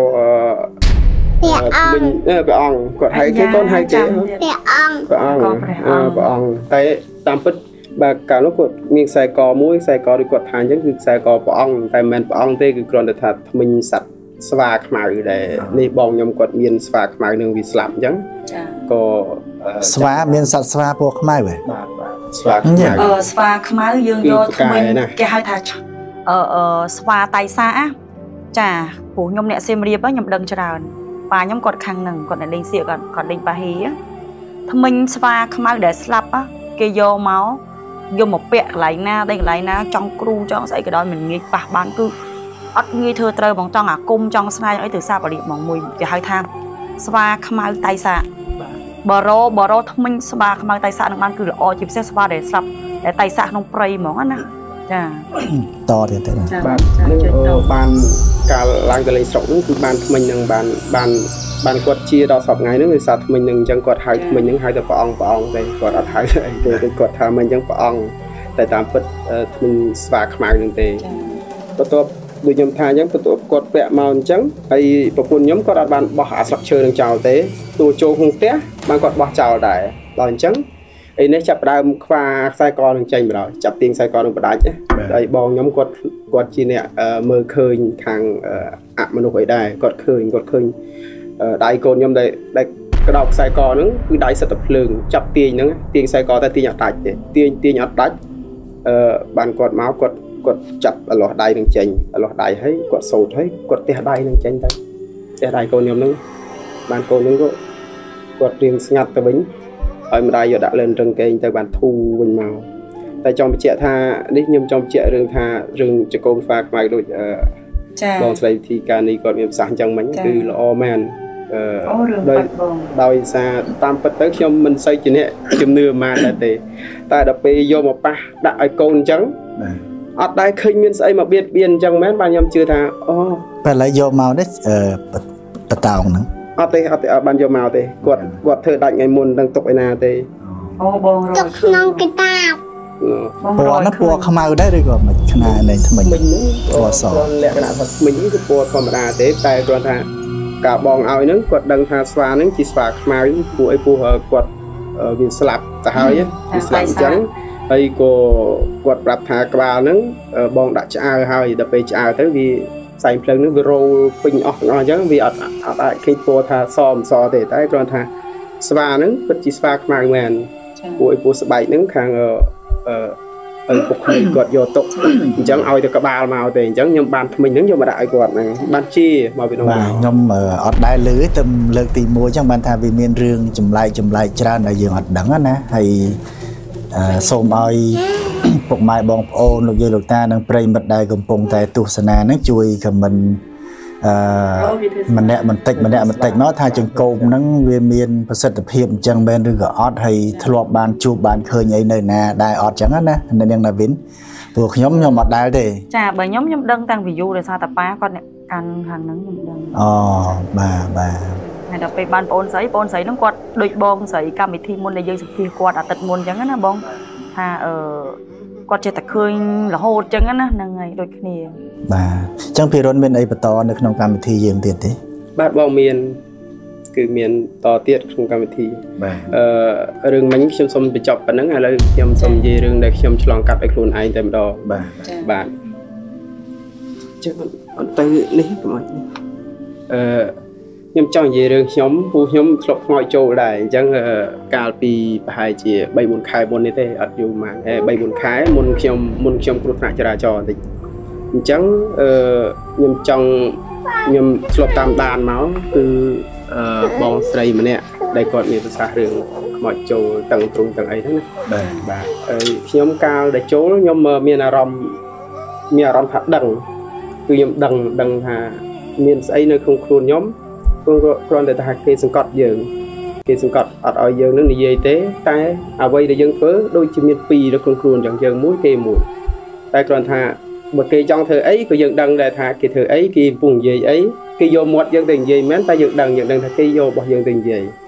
មិញព្រះអង្គគាត់ហៅគេកូនហៅគេព្រះអង្គព្រះអង្គព្រះអង្គតែតាមពិតបាទកាលនោះគាត់មានខ្សែកមួយខ្សែកដូចគាត់ថាអញ្ចឹងគឺខ្សែកព្រះអង្គតែមិនមែនព្រះអង្គទេគឺគ្រាន់តែថាថ្មិញសัตว์ស្វាខ្មៅដែលនេះបងខ្ញុំគាត់មានស្វាខ្មៅនឹងវាស្លាប់អញ្ចឹងក៏ស្វាមានសត្វស្វាពណ៌ខ្មៅហ៎បាទបាទស្វាខ្មៅអឺស្វាខ្មៅយើងយកថ្មិញគេហៅថាអឺអឺស្វាតៃសាចាព្រោះខ្ញុំអ្នកសៀមរាបខ្ញុំដឹងច្រើនប៉ាខ្ញុំគាត់ខាងហ្នឹងគាត់អ្នកលេងសៀកគាត់គាត់លេងបាហីថ្មិញស្វាខ្មៅដែលស្លាប់គេយកមកយកមកពាក់កន្លែងណាតែកន្លែងណាចង់គ្រូចង់ស្អីក៏ដោយមិនងាយប៉ះបានគឺអត់ងាយធ្វើត្រូវបងចង់អាគុំចង់ស្នាយអីទៅសាបរៀបហ្មងមួយគេហៅថាស្វាខ្មៅតៃសាបរោបរោថ្មិញស្វាខ្មៅតៃសានឹងបានគឺល្អជាពិសេសស្វាដែលស្លាប់ដែលតៃសាក្នុងព្រៃហ្មងណាចាតទៀតទេបាទនឹងបានកាលឡើងទៅលេងស្រុកហ្នឹងគឺបានថ្មិញនឹងបានបានបានគាត់ជាដល់សប្តាហ៍ហ្នឹងគឺសារថ្មិញនឹងអញ្ចឹងគាត់ហៅថ្មិញហ្នឹងហៅតែព្រះអង្គព្រះអង្គទេគាត់អត់ហៅអីទេគាត់ថាមិនអញ្ចឹងព្រះអង្គតែតាមពិតថ្មិញស្វាខ្មៅហ្នឹងទេបន្ទាប់ដូចខ្ញុំថាអញ្ចឹងបន្ទាប់គាត់ពាក់មកអញ្ចឹងហើយប្រពន្ធខ្ញុំគាត់អត់បានបោះអាស្លឹកឈើនឹងចោលទេទូចូលក្នុងផ្ទះបានគាត់បោះចោលដែរដល់អញ្ចឹងអីនេះចាប់ដើមខ្វាខ្សែកនឹងចេញម្ដងចាប់ទាញខ្សែកនឹងបដាច់ហើយបងខ្ញុំគាត់គាត់ជាអ្នកមើលឃើញខាងអមនុស្សអីដែរគាត់ឃើញគាត់ឃើញដៃកូនខ្ញុំដែលដែលក្តោបខ្សែកហ្នឹងគឺដៃសិតតែភ្លើងចាប់ទាញហ្នឹងទាញខ្សែកតែទាញអត់ដាច់ទេទាញទាញអត់ដាច់អឺបានគាត់មកគាត់គាត់ចាប់អលាស់ដៃនឹងចេញអលាស់ដៃហើយគាត់សោតហើយគាត់ទះដៃនឹងចេញទៅទះដៃកូនខ្ញុំហ្នឹងបានកូនហ្នឹងក៏គាត់រៀងស្ងាត់ទៅវិញហើយម្ដាយយកដាក់លើរឹងកេងទៅបានធូរវិញមកតែចង់បញ្ជាក់ថានេះខ្ញុំចង់បញ្ជាក់រឿងថារឿងចកូនស្វាខ្មៅដូចចាបងស្រីវិធីការនេះគាត់មានប្រសាសន៍អញ្ចឹងមិញគឺល្អមែនអឺដោយដោយសារតាមពិតទៅខ្ញុំមិនសូវជាអ្នកជំនឿម៉ានដែរទេតែដល់ពេលយកមកប៉ះដាក់ឲ្យកូនអញ្ចឹងអត់ដែរឃើញមានស្អីមកបៀតបៀនអញ្ចឹងមែនបាទខ្ញុំជឿថាអូតែឡើយយកមកនេះអឺបតោងហ្នឹងអត់ទេអត់ទេអត់បានយកមកទេគាត់គាត់ធ្វើដាច់ថ្ងៃមុនដឹងទុកឯណាទេអូបងរកក្នុងកតាបពណ៌នោះពណ៌ខ្មៅដែរឬក៏មិនខ្នានៃថ្មិញថ្មិញហ្នឹងពណ៌សលក្ខណៈថាថ្មិញហ្នឹងគឺពណ៌ធម្មតាទេតែគ្រាន់ថាការបងឲ្យហ្នឹងគាត់ដឹងថាស្វាហ្នឹងជាស្វាខ្មៅពួកអីពួកគាត់វាស្លាប់ទៅហើយវាស្លាប់អញ្ចឹងហើយក៏គាត់ប្រាប់ថាក្បាលហ្នឹងបងដាក់ឆ្អើហើយដល់ពេលឆ្អើទៅវាផ្សែងភ្លើងហ្នឹងវារោលពេញអស់ទាំងអស់អញ្ចឹងវាអត់អត់អាចឃើញពណ៌ថាសមិនសទេតែគ្រាន់ថាស្វាហ្នឹងពិតជាស្វាខ្មៅមែនពួកឯពួកស្បែកហ្នឹងខាងអឺឪពុកគ្នាគាត់យកទុកអញ្ចឹងឲ្យទៅក្បាលមកទេអញ្ចឹងខ្ញុំបានថ្មិញហ្នឹងយកមកដាក់ឲ្យគាត់ហ្នឹងបានជាមកពីនោះបាទខ្ញុំអត់ដែរលឺទេលើកទីមួយអញ្ចឹងបានថាវាមានរឿងចម្លែកចម្លែកច្រើនដែលយើងអត់ដឹងណាហើយសូមឲ្យពុកម៉ែបងប្អូនលោកយាយលោកតានិងប្រិយមិត្តដែលកំពុងតែទស្សនាហ្នឹងជួយខមមិនអឺម្នាក់បន្តិចម្នាក់បន្តិចមកថាចង្កូមហ្នឹងវាមានប្រសិទ្ធភាពអញ្ចឹងមែនឬក៏អត់ហើយធ្លាប់បានជួបបានឃើញអីនៅណាដែរអត់អញ្ចឹងណានៅនាងណាវិនព្រោះខ្ញុំខ្ញុំអត់ដែរទេចាបើខ្ញុំខ្ញុំដឹងតាំងពីយូរដោយសារតាប៉ាគាត់អ្នកកាន់ខាងហ្នឹងខ្ញុំដឹងអូបាទបាទហើយដល់ពេលបានបងស្រីបងស្រីហ្នឹងគាត់ដូចបងស្រីកម្មវិធីមុនដែលយើងសម្ភាសគាត់អាទិត្យមុនអញ្ចឹងណាបងថាអឺគាត់ចេះតែឃើញរហូតអញ្ចឹងណាហ្នឹងហើយដូចគ្នាបាទអញ្ចឹងពីរុនមានអីបន្តនៅក្នុងកម្មវិធីយើងទៀតទេបាទបងមានគឺមានតទៀតក្នុងកម្មវិធីបាទអឺរឿងមិញខ្ញុំសូមបញ្ចប់ប៉ុណ្ណឹងឥឡូវខ្ញុំសូមនិយាយរឿងដែលខ្ញុំឆ្លងកាត់ឲ្យខ្លួនឯងតែម្ដងបាទបាទចឹងអត់ទៅនេះកុំអីអឺខ្ញុំចង់និយាយរឿងខ្ញុំពូខ្ញុំធ្លាប់ខ្មោចចូលដែរអញ្ចឹងកាលពីប្រហែលជាបីបួនខែមុននេះទេអត់យូរម៉ានហេបីបួនខែមុនខ្ញុំមុនខ្ញុំគ្រោះថ្នាក់ចរាចរណ៍បន្តិចអញ្ចឹងអឺខ្ញុំចង់ខ្ញុំធ្លាប់តាមដានមកគឺអឺបងស្រីម្នាក់ដែលគាត់មានប្រសាសន៍រឿងខ្មោចចូលតឹងទ្រូងតឹងអីហ្នឹងណាបាទបាទហើយខ្ញុំកាលដែលចូលខ្ញុំមានអារម្មណ៍មានអារម្មណ៍ថាដឹងគឺខ្ញុំដឹងដឹងថាមានស្អីនៅក្នុងខ្លួនខ្ញុំគ្រាន់តែថាគេសង្កត់យើងគេសង្កត់អត់ឲ្យយើងនឹងនិយាយទេតែអ្វីដែលយើងធ្វើដូចជាមានពីរនៅក្នុងខ្លួនយ៉ាងយើងមួយគេមួយតែគ្រាន់ថាបើគេចង់ធ្វើអីក៏យើងដឹងដែរថាគេធ្វើអីគេកំពុងនិយាយអីគេយកមាត់យើងទៅនិយាយមែនតែយើងដឹងយើងដឹងថាគេយករបស់យើងទៅនិយាយ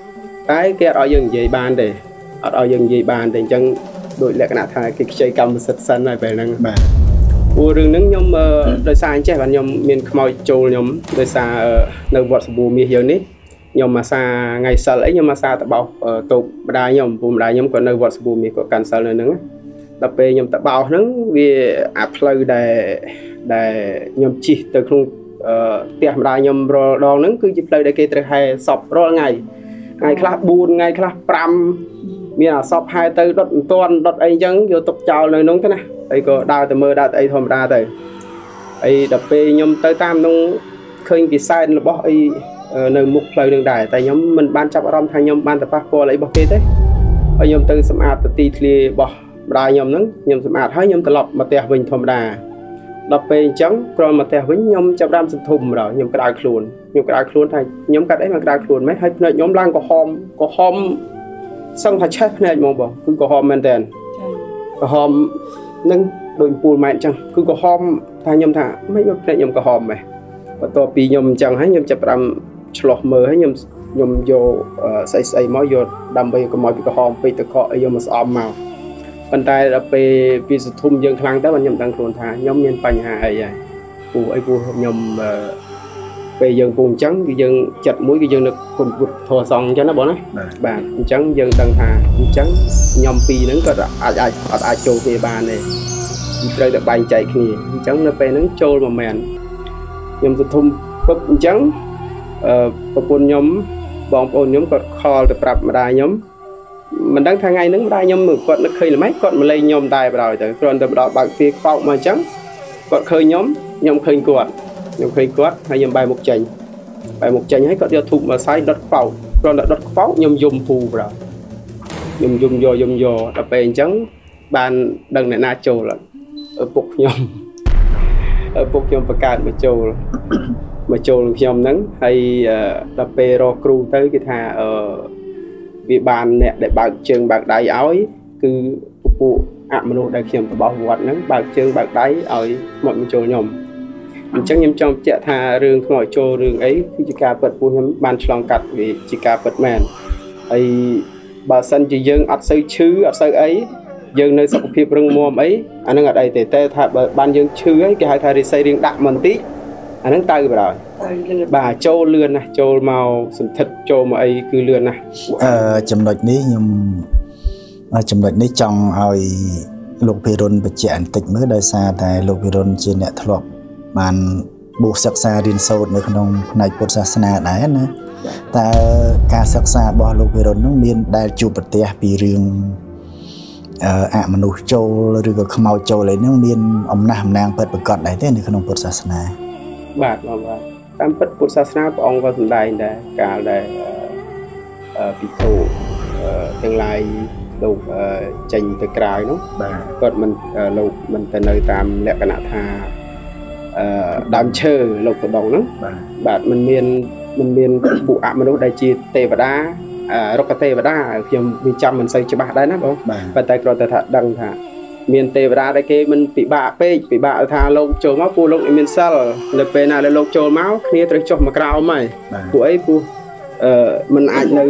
តែគេអត់ឲ្យយើងនិយាយបានទេអត់ឲ្យយើងនិយាយបានទេអញ្ចឹងដោយលក្ខណៈថាគេខ្ចីកម្មសិទ្ធិសិនហើយពេលហ្នឹងបាទព្រោះរឿងហ្នឹងខ្ញុំដោយសារអញ្ចេះបាទខ្ញុំមានខ្មោចចូលខ្ញុំដោយសារនៅវត្តសម្បូរមាសយើងនេះខ្ញុំអាសាថ្ងៃសិលអីខ្ញុំអាសាតបោសតូបម្ដាយខ្ញុំពូម្ដាយខ្ញុំគាត់នៅវត្តសម្បូរមាសគាត់កាន់សិលនៅហ្នឹងដល់ពេលខ្ញុំតបោសហ្នឹងវាអាផ្លូវដែលដែលខ្ញុំជិះទៅក្នុងផ្ទះម្ដាយខ្ញុំរាល់ដងហ្នឹងគឺជាផ្លូវដែលគេត្រូវហែសពរាល់ថ្ងៃថ្ងៃខ្លះបួនថ្ងៃខ្លះប្រាំមានអាសពហែទៅដុតមិនទាន់ដុតអីចឹងយកទុកចោលនៅនោះទៅណាហើយក៏ដើរទៅមើលដើរទៅអីធម្មតាទៅហើយដល់ពេលខ្ញុំទៅតាមនោះឃើញពិសែនរបស់អីនៅមុខផ្លូវនឹងដែរតែខ្ញុំមិនបានចាប់អារម្មណ៍ថាខ្ញុំបានទៅប៉ះពាល់អីរបស់គេទេហើយខ្ញុំទៅសម្អាតទីធ្លារបស់ម្ដាយខ្ញុំហ្នឹងខ្ញុំសម្អាតហើយខ្ញុំត្រឡប់មកផ្ទះវិញធម្មតាដល់ពេលអញ្ចឹងគ្រាន់មកផ្ទះវិញខ្ញុំចាប់ដើមសន្ធុំដល់ខ្ញុំក្តៅខ្លួនខ្ញុំក្តៅខ្លួនថាខ្ញុំកាត់អីមកក្តៅខ្លួនម៉េចហើយភ្នែកខ្ញុំឡើងក្រហមក្រហមសឹងថាឆេះភ្នែកហ្មងបងគឺក្រហមមែនតើក្រហមនឹងដូចពូលម៉ែនអញ្ចឹងគឺក្រហមថាខ្ញុំថាមិនភ្នែកខ្ញុំក្រហមម៉េចបន្ទាប់ពីខ្ញុំអញ្ចឹងហើយខ្ញុំចាប់ដើមឆ្លោះមើលហើយខ្ញុំខ្ញុំយកស្អីស្អីមកយកដើម្បីកុំឲ្យពីក្រហមពេកទៅកកឲ្យយកមកស្អំមកប៉ុន្តែដល់ពេលវាសន្ធុំយើងខ្លាំងទៅខ្ញុំដឹងខ្លួនថាខ្ញុំមានបញ្ហាអីហើយពូអីពូខ្ញុំពេលយើងពូអញ្ចឹងគឺយើងចិត្តមួយគឺយើងនឹកគុណពុទ្ធធម៌សង្ឃអញ្ចឹងណាបងណាបាទអញ្ចឹងយើងដឹងថាអញ្ចឹងខ្ញុំពីរហ្នឹងក៏អាចអាចអត់អាចចូលគ្នាបានទេត្រូវតែបែងចែកគ្នាអញ្ចឹងនៅពេលហ្នឹងចូលមកមែនខ្ញុំសន្ធុំពឹបអញ្ចឹងអឺប្រពន្ធខ្ញុំបងប្អូនខ្ញុំគាត់ខលទៅប្រាប់ម្ដាយខ្ញុំមិនដឹងថាថ្ងៃហ្នឹងម្ដាយខ្ញុំគាត់នឹកឃើញល្មិចគាត់មកលេងខ្ញុំតែបណ្ដោយទៅគ្រាន់តែបដោតបើកទ្វារខ្វោកមកអញ្ចឹងគាត់ឃើញខ្ញុំខ្ញុំឃើញគាត់ខ្ញុំឃើញគាត់ហើយខ្ញុំបែរមុខចេញបែរមុខចេញហើយគាត់យកធូបមកសាយដុតខ្វោកគ្រាន់តែដុតខ្វោកខ្ញុំយំពូបណ្ដោយខ្ញុំយំយកយំយកដល់ពេលអញ្ចឹងបានដឹងអ្នកណាចូលឪពុកខ្ញុំឪពុកខ្ញុំបង្កើតមកចូលមកចូលខ្ញុំហ្នឹងហើយដល់ពេលរកគ្រូទៅគេថាអឺវាបានអ្នកដែលបើកជើងបើកដៃឲ្យគឺពពួកអមនុស្សដែលខ្ញុំទៅបោះវត្តហ្នឹងបើកជើងបើកដៃឲ្យមកមកចូលខ្ញុំអញ្ចឹងខ្ញុំចង់បញ្ជាក់ថារឿងខ្មោចចូលរឿងអីគឺជាការពិតពួកខ្ញុំបានឆ្លងកាត់វាជាការពិតមែនហើយបើសិនជាយើងអត់សូវឈឺអត់សូវអីយើងនៅសុខភាពរឹងមាំអីអាហ្នឹងអត់អីទេតែថាបើបានយើងឈឺហើយគេហៅថារិស័យរៀងដាក់មិនតិចអាហ្នឹងទៅបណ្ដោយបាទចូលលឿនណាស់ចូលមកសន្ធិដ្ឋចូលមកអីគឺលឿនណាស់អឺចំណុចនេះខ្ញុំចំណុចនេះចង់ឲ្យលោកភិរុនបញ្ជាក់បន្តិចមើលដោយសារតែលោកភិរុនជាអ្នកធ្លាប់បានបួសសិក្សារៀនសូត្រនៅក្នុងផ្នែកពុទ្ធសាសនាដែរណាតើការសិក្សារបស់លោកភិរុននឹងមានដែលជួបប្រទះពីរឿងអមនុស្សចូលឬក៏ខ្មោចចូលអីហ្នឹងមានអំណះអំណាងពិតប្រាកដដែរទេនៅក្នុងពុទ្ធសាសនាបាទបងបាទតាមពិតពុទ្ធសាសនាព្រះអង្គក៏សម្ដែងដែរកាលដែលពិធុទាំងឡាយលោកចេញទៅក្រៅនោះបាទគាត់មិនលោកមិនទៅនៅតាមលក្ខណៈថាអឺដើមឈើលោកទៅដងហ្នឹងបាទបាទมันមានมันមានពួកអមនុស្សដែលជាទេវតារុក្ខទេវតាខ្ញុំវាចាំមិនសូវច្បាស់ដែរណាបងប៉ុន្តែគ្រាន់តែថាដឹងថាមានទេវតាដែលគេមិនពិបាកពេកពិបាកថាលោកចូលមកពួកលោកមានសិលនៅពេលណាដែលលោកចូលមកគ្នាត្រូវចុះមកក្រោមហើយពួកអីពួកអឺมันអាចនៅ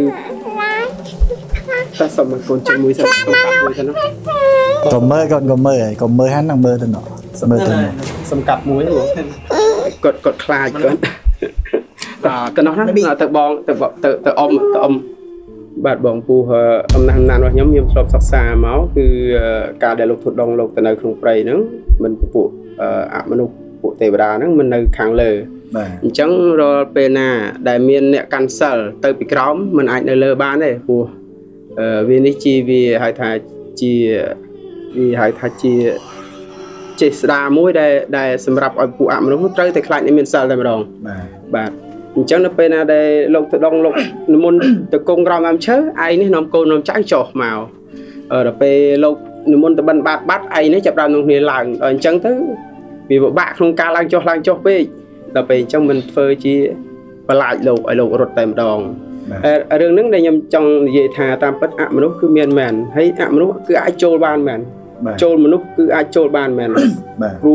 តែសុំកូនចេញមួយសិនទៅកាត់មួយទៅនោះកុំមើលគាត់កុំមើលហើយកុំមើលហ្នឹងមើលទៅនោះមើលទៅនោះសំកាត់មួយបងគាត់គាត់ខ្លាចគាត់ទៅនោះណាទៅបងទៅទៅទៅអ៊ំទៅអ៊ំបាទបងពូអំណាចអំណាចរបស់ខ្ញុំខ្ញុំធ្លាប់សិក្សាមកគឺការដែលលោកធុដងលោកទៅនៅក្នុងព្រៃហ្នឹងមិនពួកអមនុស្សពួកទេវតាហ្នឹងមិននៅខាងលើអញ្ចឹងរាល់ពេលណាដែលមានអ្នកកាន់សិលទៅពីក្រោមមិនអាចនៅលើបានទេព្រោះវានេះជាវាហៅថាជាវាហៅថាជាចេស្តាមួយដែលដែលសម្រាប់ឲ្យពួកអមនុស្សត្រូវតែខ្លាចអ្នកមានសិលតែម្ដងបាទអញ្ចឹងនៅពេលណាដែលលោកទៅដងលោកនិមន្តទៅគង់ក្រោមដើមឈើឯងនេះនាំកូននាំចៅចុះមកដល់ពេលលោកនិមន្តទៅបិណ្ឌបាតបាត់ឯងនេះចាប់ដើមនឹងគ្នាឡើងដល់អញ្ចឹងទៅវាពិបាកក្នុងការឡើងចុះឡើងចុះពេកដល់ពេលអញ្ចឹងមិនធ្វើជាបន្លាចលោកឲ្យលោករត់តែម្ដងរឿងហ្នឹងដែលខ្ញុំចង់និយាយថាតាមពិតអមនុស្សគឺមានមែនហើយអមនុស្សគឺអាចចូលបានមែនចូលមនុស្សគឺអាចចូលបានមែនព្រោះ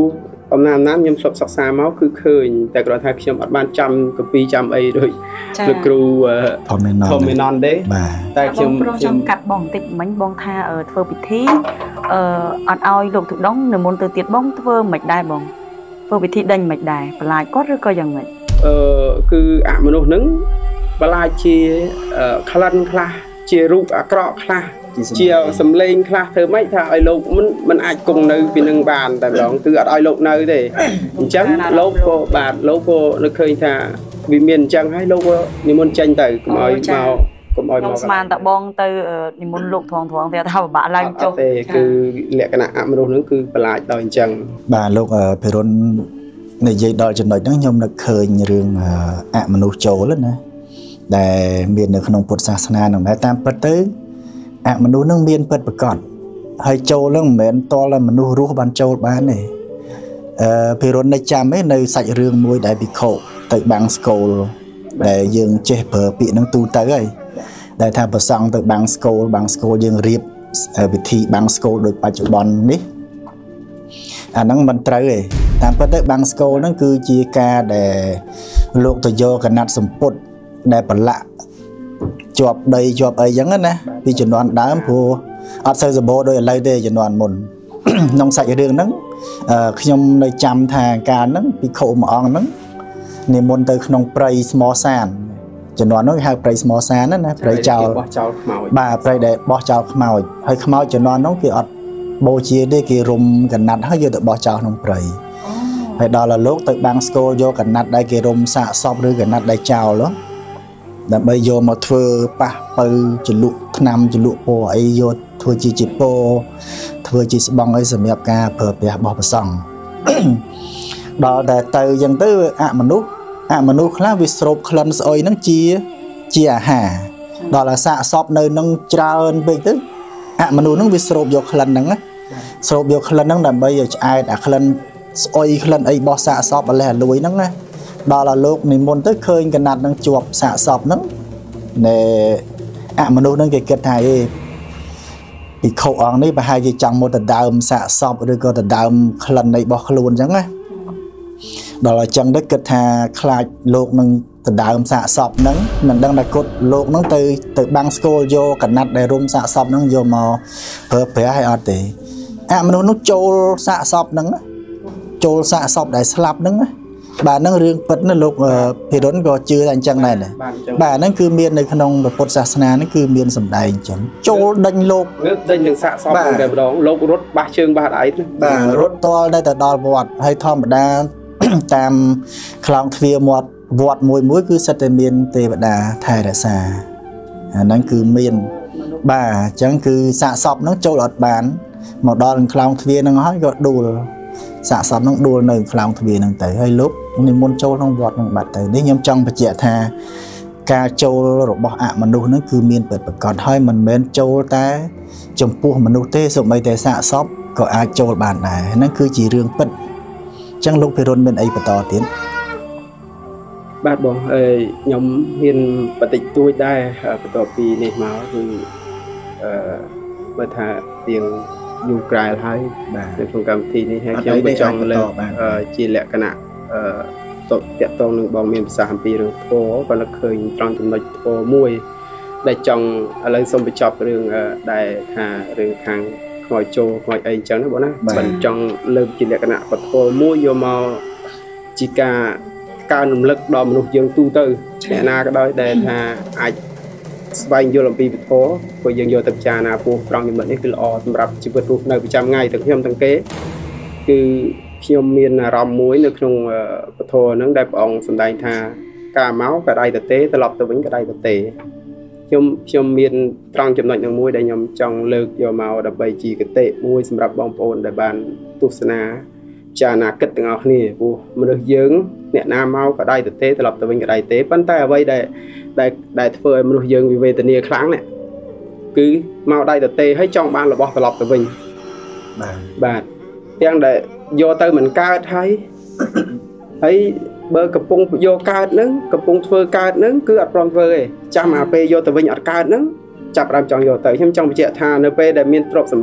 អំណាមណាមខ្ញុំស្លប់សិក្សាមកគឺឃើញតែគ្រាន់តែខ្ញុំអត់បានចាំកាពីចាំអីដូចលោកគ្រូធម្មណនធម្មណនទេតែខ្ញុំខ្ញុំកាត់បងបន្តិចមិញបងថាធ្វើពិធីអឺអត់ឲ្យលោកទុដងនិមន្តទៅទៀតបងធ្វើមិនដែរបងធ្វើពិធីដេញមិនដែរបន្លាចគាត់ឬក៏យ៉ាងម៉េចអឺគឺអមនុស្សហ្នឹងបន្លាចជាក្លិនខ្លះជារូបអាក្រក់ខ្លះជាសំឡេងខ្លះធ្វើម៉េចថាឲ្យលោកមិនមិនអាចគង់នៅពីនឹងបានតែម្ដងគឺអត់ឲ្យលោកនៅទេអញ្ចឹងលោកក៏បាទលោកក៏នឹកឃើញថាវាមានអញ្ចឹងហើយលោកក៏និមន្តចេញទៅកុំឲ្យមកកុំឲ្យមកស្មានតបងទៅនិមន្តលោកធងធងតែថាពិបាកឡើងចុះទេគឺលក្ខណៈអមនុស្សហ្នឹងគឺបន្លាចដល់អញ្ចឹងបាទលោកភិរុននិយាយដល់ចំណុចហ្នឹងខ្ញុំនឹកឃើញរឿងអមនុស្សចូលណាដែលមាននៅក្នុងពុទ្ធសាសនាហ្នឹងដែរតាមពិតទៅអមនុស្សនឹងមានពិតប្រកបហើយចូលនឹងមិនមែនតលមនុស្សរស់បានចូលបានទេអឺភិរុននៅចាំឯនៅសាច់រឿងមួយដែលភិក្ខុទៅបាំងស្គលដែលយើងចេះប្រើពាក្យនឹងទូទៅហើយដែលថាប្រសង់ទៅបាំងស្គលបាំងស្គលយើងរៀបវិធីបាំងស្គលដោយបច្ចុប្បន្ននេះអាហ្នឹងមិនត្រូវទេតាមពិតទៅបាំងស្គលហ្នឹងគឺជាការដែលលោកទៅយកកណាត់សម្ពុតដែលប្រឡាក់ជាប់ដីជាប់អីចឹងណាពីជំនាន់ដើមព្រោះអត់សូវសម្បូរដូចឥឡូវទេជំនាន់មុនក្នុងសាច់រឿងហ្នឹងខ្ញុំនៅចាំថាកាលហ្នឹងភិក្ខុមួយអង្គហ្នឹងនិមន្តទៅក្នុងព្រៃស្មោសានជំនាន់នោះហៅព្រៃស្មោសានណាព្រៃចោលបោះចោលខ្មោចបាទព្រៃដែលបោះចោលខ្មោចហើយខ្មោចជំនាន់នោះគេអត់បូជាទេគេរុំកណាត់ហើយយកទៅបោះចោលក្នុងព្រៃហើយដល់ដល់លោកទៅបាំងស្គលយកកណាត់ដែលគេរុំសាកសពឬកណាត់ដែលចោលដើម្បីយកមកធ្វើប៉ះពៅចលក់ថ្នាំចលក់ពណ៌អីយកធ្វើជាជាពណ៌ធ្វើជាស្បង់អីសម្រាប់ការប្រើប្រាស់របស់ព្រះសង្ឃដល់តែទៅអញ្ចឹងទៅអមនុស្សអមនុស្សខ្លះវាស្រូបក្លិនស្អុយហ្នឹងជាជាអាហារដល់អាសាកសពនៅនឹងច្រើនពេកទៅអមនុស្សហ្នឹងវាស្រូបយកក្លិនហ្នឹងណាស្រូបយកក្លិនហ្នឹងដើម្បីឲ្យឆ្អែតអាក្លិនស្អុយក្លិនអីរបស់សាកសពអាលេះអាលួយហ្នឹងណាដល់ឲ្យលោកនិមន្តទៅឃើញកណាត់នឹងជាប់សាកសពហ្នឹងណែអមនុស្សហ្នឹងគេគិតថាអេភិក្ខុអង្គនេះប្រហែលជាចង់មកទៅដើមសាកសពឬក៏ទៅដើមក្លិននៃរបស់ខ្លួនអញ្ចឹងណាដល់អញ្ចឹងទៅគិតថាខ្លាចលោកនឹងទៅដើមសាកសពហ្នឹងមិនដឹងថាគត់លោកហ្នឹងទៅទៅបាំងស្គលយកកណាត់ដែលរុំសាកសពហ្នឹងយកមកប្រើប្រាស់ឲ្យអត់ទេអមនុស្សនោះចូលសាកសពហ្នឹងចូលសាកសពដែលស្លាប់ហ្នឹងបាទហ្នឹងរឿងពិតណាលោកភិរុនក៏ជឿថាអញ្ចឹងដែរបាទហ្នឹងគឺមាននៅក្នុងពុទ្ធសាសនាហ្នឹងគឺមានសម្ដែងអញ្ចឹងចូលដេញលោកដេញនឹងសាកសពតែម្ដងលោករត់បាសជើងបាសដៃបាទរត់តលតែទៅដល់វត្តហើយធម្មតាតាមខ្លោងទ្វារមាត់វត្តមួយមួយគឺសិតតែមានទេវតាថែរក្សាអាហ្នឹងគឺមានបាទអញ្ចឹងគឺសាកសពហ្នឹងចូលអត់បានមកដល់ខ្លោងទ្វារហ្នឹងហើយក៏ដួលសាកសពហ្នឹងដួលនៅខ្លោងទ្វារហ្នឹងទៅហើយលោកនិមន្តចូលក្នុងវត្តហ្នឹងបាត់ទៅនេះខ្ញុំចង់បញ្ជាក់ថាការចូលរបស់អមនុស្សហ្នឹងគឺមានពិតប្រាកដហើយមិនមែនចូលតែចំពោះមនុស្សទេសូម្បីតែសាកសពក៏អាចចូលបានដែរហ្នឹងគឺជារឿងពិតអញ្ចឹងលោកភិរុនមានអីបន្តទៀតបាទបងអើយខ្ញុំមានបន្តិចតួចដែរបន្ទាប់ពីនេះមកគឺអឺមើលថាទៀងយូរក្រែលហើយបាទនៅក្នុងកម្មវិធីនេះហើយខ្ញុំក៏ចង់លើកជាលក្ខណៈអឺតតតងនឹងបងមានប្រសាសន៍អំពីរឿងធម៌ក៏នឹកឃើញត្រង់ចំណុចធម៌មួយដែលចង់ឥឡូវសូមបញ្ចប់រឿងដែលថារឿងខាងខ្មោចចូលខ្មោចអីអញ្ចឹងណាបងណាមិនចង់លើកជាលក្ខណៈពធមួយយកមកជាការការរំលឹកដល់មនុស្សយើងទូទៅអ្នកណាក៏ដោយដែលថាអាចស្វែងយល់អំពីពធព្រោះយើងយកទៅពិចារណាពោះត្រង់ចំណុចនេះគឺល្អសម្រាប់ជីវិតរស់នៅប្រចាំថ្ងៃទាំងខ្ញុំទាំងគេគឺខ្ញុំមានអារម្មណ៍មួយនៅក្នុងពធហ្នឹងដែលព្រះអង្គសម្ដែងថាការមកក៏ដៃទៅទេត្រឡប់ទៅវិញក៏ដៃទៅទេខ្ញុំខ្ញុំមានត្រង់ចំណុចហ្នឹងមួយដែលខ្ញុំចង់លើកយកមកដើម្បីជាគតិមួយសម្រាប់បងប្អូនដែលបានទស្សនាចារណាគិតទាំងអស់គ្នាព្រោះមនុស្សយើងអ្នកណាមកក៏ដៃទៅទេត្រឡប់ទៅវិញក៏ដៃទេប៉ុន្តែអ្វីដែលដែលដែលធ្វើឲ្យមនុស្សយើងវិវេទនាខ្លាំងណាស់គឺមកដៃទៅទេហើយចង់បានរបស់ត្រឡប់ទៅវិញបាទបាទទាំងដែលយកទៅមិនកើតហើយហើយបើកំពុងយកកើតហ្នឹងកំពុងធ្វើកើតហ្នឹងគឺអត់ព្រមធ្វើទេចាំអាពេលយកទៅវិញអត់កើតហ្នឹងចាប់ផ្ដើមចង់យកទៅខ្ញុំចង់បញ្ជាក់ថានៅពេលដែលមានទ្រព្យសម្បត្តិ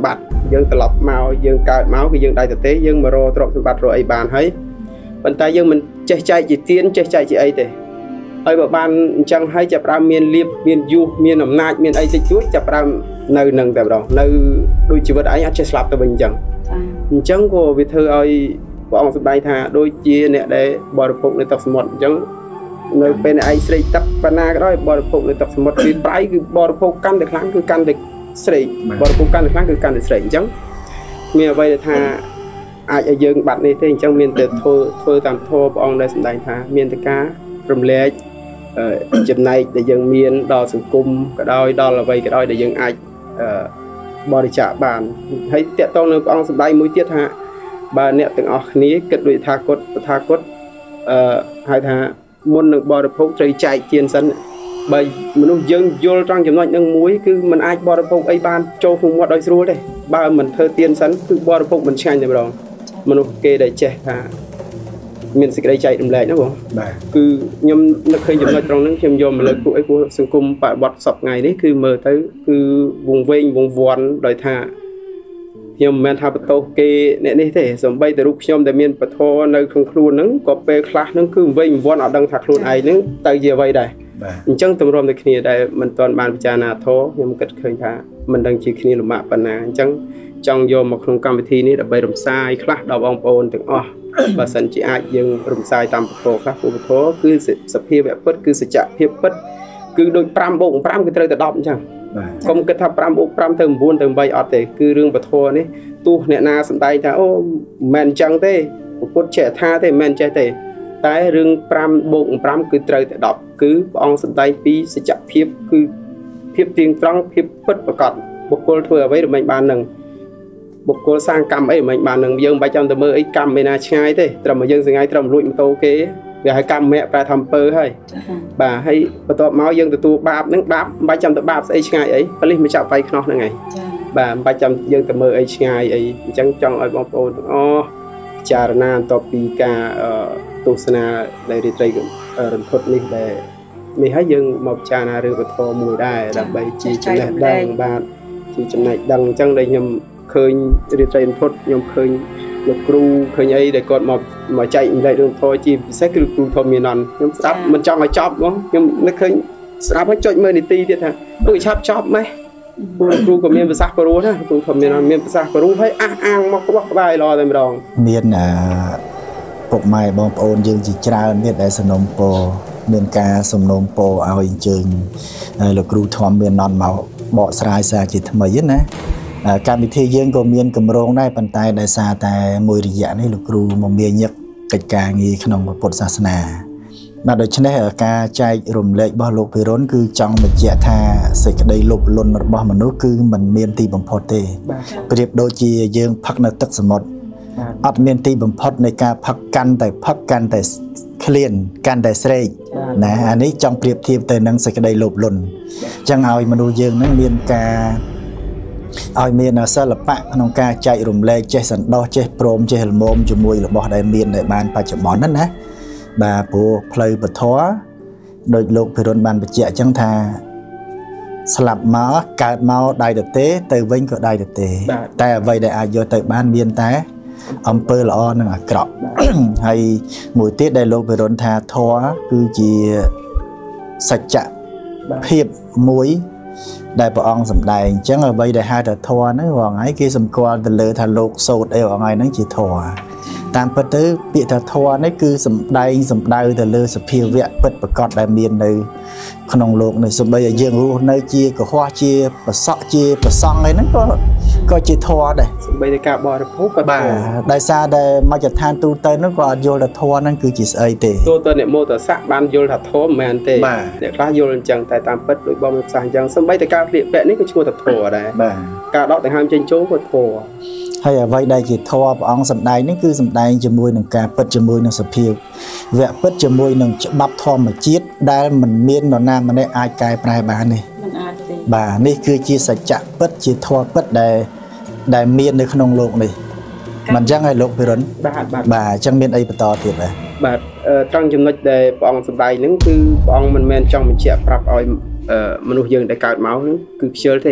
យើងត្រឡប់មកយើងកើតមកគឺយើងដៃទៅទេយើងមករកទ្រព្យសម្បត្តិរកអីបានហើយប៉ុន្តែយើងមិនចេះចែកជាទានចេះចែកជាអីទេហើយបើបានអញ្ចឹងហើយចាប់ផ្ដើមមានលៀបមានយុះមានអំណាចមានអីតិចតួចចាប់ផ្ដើមនៅនឹងតែម្ដងនៅដូចជីវិតឯងអត់ចេះស្លាប់ទៅវិញអញ្ចឹងអញ្ចឹងក៏វាធ្វើឲ្យព្រះអង្គសម្ដែងថាដូចជាអ្នកដែលបរិភោគនៅទឹកសមុទ្រអញ្ចឹងនៅពេលឯងស្រេកទឹកប៉ុណ្ណាក៏ដោយបរិភោគនៅទឹកសមុទ្រគឺប្រៃគឺបរិភោគកាន់តែខ្លាំងគឺកាន់តែស្រេកបរិភោគកាន់តែខ្លាំងគឺកាន់តែស្រេកអញ្ចឹងមានអ្វីដែលថាអាចឲ្យយើងបាត់នេះទេអញ្ចឹងមានតែធ្វើធ្វើតាមធម៌ព្រះអង្គដែលសម្ដែងថាមានតែការរំលែកចំណែកដែលយើងមានដល់សង្គមក៏ដោយដល់អ្វីក៏ដោយដែលយើងអាចបរិច្ចាគបានហើយតកតងនៅព្រះអង្គសម្ដែងមួយទៀតថាបើអ្នកទាំងអស់គ្នាគិតដូចថាគាត់ថាគាត់អឺហៅថាមុននឹងបរិភោគត្រូវចែកទានសិនបើមនុស្សយើងយល់ត្រង់ចំណុចនឹងមួយគឺมันអាចបរិភោគអីបានចូលក្នុងមាត់ដោយស្រួលទេបើមិនធ្វើទានសិនគឺបរិភោគមិនឆ្ងាញ់ទេម្ដងមនុស្សគេដែលចេះថាមានសេចក្តីចែករំលែកណាបងបាទគឺខ្ញុំនឹកឃើញចំណុចត្រង់ហ្នឹងខ្ញុំយកមកលើកពួកអីពួកសង្គមបរិបទសពថ្ងៃនេះគឺមើលទៅគឺវងវែងវងវាន់ដោយថាខ្ញុំមិនមែនថាបន្ទោសគេអ្នកនេះទេសូម្បីតែរូបខ្ញុំដែលមានពធនៅក្នុងខ្លួនហ្នឹងក៏ពេលខ្លះហ្នឹងគឺវែងវាន់អត់ដឹងថាខ្លួនឯងហ្នឹងទៅជាអ្វីដែរអញ្ចឹងទម្រាំតែគ្នាដែលមិនទាន់បានពិចារណាធម៌ខ្ញុំគិតឃើញថាមិនដឹងជាគ្នាលំបាកប៉ុណ្ណាអញ្ចឹងចង់យកមកក្នុងកម្មវិធីនេះដើម្បីរំសាយខ្លះដល់បងប្អូនទាំងអស់បើសិនជាអាចយើងរំសាយតាមពធខ្លះពុទ្ធធម៌គឺសភាវៈពិតគឺសច្ចភាពពិតគឺដូច5បូក5គឺត្រូវតែ10អញ្ចឹងកុំគិតថា5បូក5ទៅ9ទៅ8អត់ទេគឺរឿងពធនេះទោះអ្នកណាសំដែងថាអូមិនមែនអញ្ចឹងទេពុទ្ធចេះថាទេមិនមែនចេះទេតែរឿង5បូក5គឺត្រូវតែ10គឺព្រះអង្គសំដែងពីសច្ចភាពគឺភាពទៀងត្រង់ភាពពិតប្រាកដបុគ្គលធ្វើអ្វីរមែងបាននឹងបុគ្គលសាងកម្មអីមិនបាននឹងយើងមិនបាច់ចាំទៅមើលអីកម្មឯណាឆ្ងាយទេត្រឹមតែយើងសង្ហៃត្រឹមលួចម៉ូតូគេវាឲ្យកម្មមគ្គប្រែថាអំពើហើយបាទហើយបន្ទាប់មកយើងទទួលបាបហ្នឹងបាបមិនបាច់ចាំទៅបាបស្អីឆ្ងាយអីប៉លិសមកចាប់វាយខ្នោះហ្នឹងឯងបាទមិនបាច់ចាំយើងទៅមើលអីឆ្ងាយអីអញ្ចឹងចង់ឲ្យបងប្អូនទាំងអស់ពិចារណាបន្ទាប់ពីការទស្សនាដែលរាត្រីរន្ធត់នេះដែលនេះហើយយើងមកពិចារណារឿងវត្ថុមួយដែរដើម្បីជាចំណេះដឹងបាទជាចំណេះដឹងអញ្ចឹងដែលខ្ញុំឃើញរាត្រីរន្ធត់ខ្ញុំឃើញលោកគ្រូឃើញអីដែលគាត់មកមកចែកម្លែករឿងធម៌ជាពិសេសគឺគ្រូធម្មមាននខ្ញុំស្ដាប់មិនចង់ឲ្យចប់ហ្មងខ្ញុំនឹកឃើញស្ដាប់ហើយចុចមើលនីតិទៀតថាដូចឆាប់ចប់ម៉េះគ្រូគ្រូក៏មានប្រសាសន៍ព្រោះណាគ្រូធម្មមាននមានប្រសាសន៍ព្រោះហើយអះអាងមកក្បោះក្បាយល្អតែម្ដងមានពុកម៉ែបងប្អូនយើងជាច្រើនទៀតដែលសំណូមពរមានការសំណូមពរឲ្យអញ្ជើញលោកគ្រូធម្មមាននមកបកស្រាយសារជាថ្មីណាកម្មវិធីយើងក៏មានកម្រងដែរប៉ុន្តែដោយសារតែមួយរយៈនេះលោកគ្រូមកមានញឹកកិច្ចការងារក្នុងពុទ្ធសាសនាបាទដូច្នេះការចែករំលែករបស់លោកភិរុនគឺចង់បញ្ជាក់ថាសេចក្តីលោភលន់របស់មនុស្សគឺមិនមានទីបំផុតទេប្រៀបដូចជាយើងផឹកនៅទឹកសមុទ្រអត់មានទីបំផុតនៃការផឹកកាន់តែផឹកកាន់តែឃ្លានកាន់តែស្រេកណាអានេះចង់ប្រៀបធៀបទៅនឹងសេចក្តីលោភលន់អញ្ចឹងឲ្យមនុស្សយើងនឹងមានការឲ្យមានសិល្បៈក្នុងការចែករំលែកចេះសន្តោសចេះព្រមចេះល្មមជាមួយរបស់ដែលមានដែលបានបច្ចុប្បន្នហ្នឹងណាបាទព្រោះផ្លូវពធដោយលោកភិរុនបានបញ្ជាក់អញ្ចឹងថាស្លាប់មកកើតមកដៃទទេទៅវិញក៏ដៃទទេតែអ្វីដែលអាចយកទៅបានមានតែអំពើល្អនិងអាក្រក់ហើយមួយទៀតដែលលោកភិរុនថាធម៌គឺជាសច្ចភាពមួយដែលព្រះអង្គសម្ដែងអញ្ចឹងអ្វីដែលហៅថាធម៌ហ្នឹងរងហើយគេសម្គាល់ទៅលើថាលោកសូត្រអីរងហើយហ្នឹងជាធម៌តាមពិតទៅពាក្យថាធម៌នេះគឺសម្ដែងសម្ដៅទៅលើសភាវៈពិតប្រាកដដែលមាននៅក្នុងโลกនេះសូម្បីតែយើងរស់នៅជាកុហកជាប្រសក់ជាប្រសង់អីហ្នឹងក៏ក៏ជាធម៌ដែរសូម្បីតែការបរិភោគក៏បាទដោយសារតែមជ្ឈដ្ឋានទូទៅហ្នឹងក៏អត់យល់ថាធម៌ហ្នឹងគឺជាស្អីទេទូទៅអ្នកមោទស័កបានយល់ថាធម៌មិនមែនទេអ្នកខ្លះយល់អញ្ចឹងតែតាមពិតដូចបងមានប្រសាសន៍អញ្ចឹងសូម្បីតែការស្លៀកពាក់នេះក៏ឈ្មោះថាធម៌ដែរបាទការដកដង្ហើមចេញចូលក៏ធម៌ហើយអ្វីដែលជាធម៌ព្រះអង្គសម្ដែងនេះគឺសម្ដែងជាមួយនឹងការពិតជាមួយនឹងសភាវៈពិតជាមួយនឹងច្បាប់ធម្មជាតិដែលមិនមាននរណាម្នាក់អាចកែប្រែបាននេះមិនអាចទេបាទនេះគឺជាសច្ចៈពិតជាធម៌ពិតដែលដែលមាននៅក្នុងโลกនេះមិនអញ្ចឹងឲ្យលោកភិរុនបាទបាទបាទអញ្ចឹងមានអីបន្តទៀតដែរបាទត្រង់ចំណុចដែលព្រះអង្គសម្ដែងហ្នឹងគឺព្រះអង្គមិនមែនចង់បញ្ជាក់ប្រាប់ឲ្យមនុស្សយើងដែលកើតមកហ្នឹងគឺខ្ជិលទេ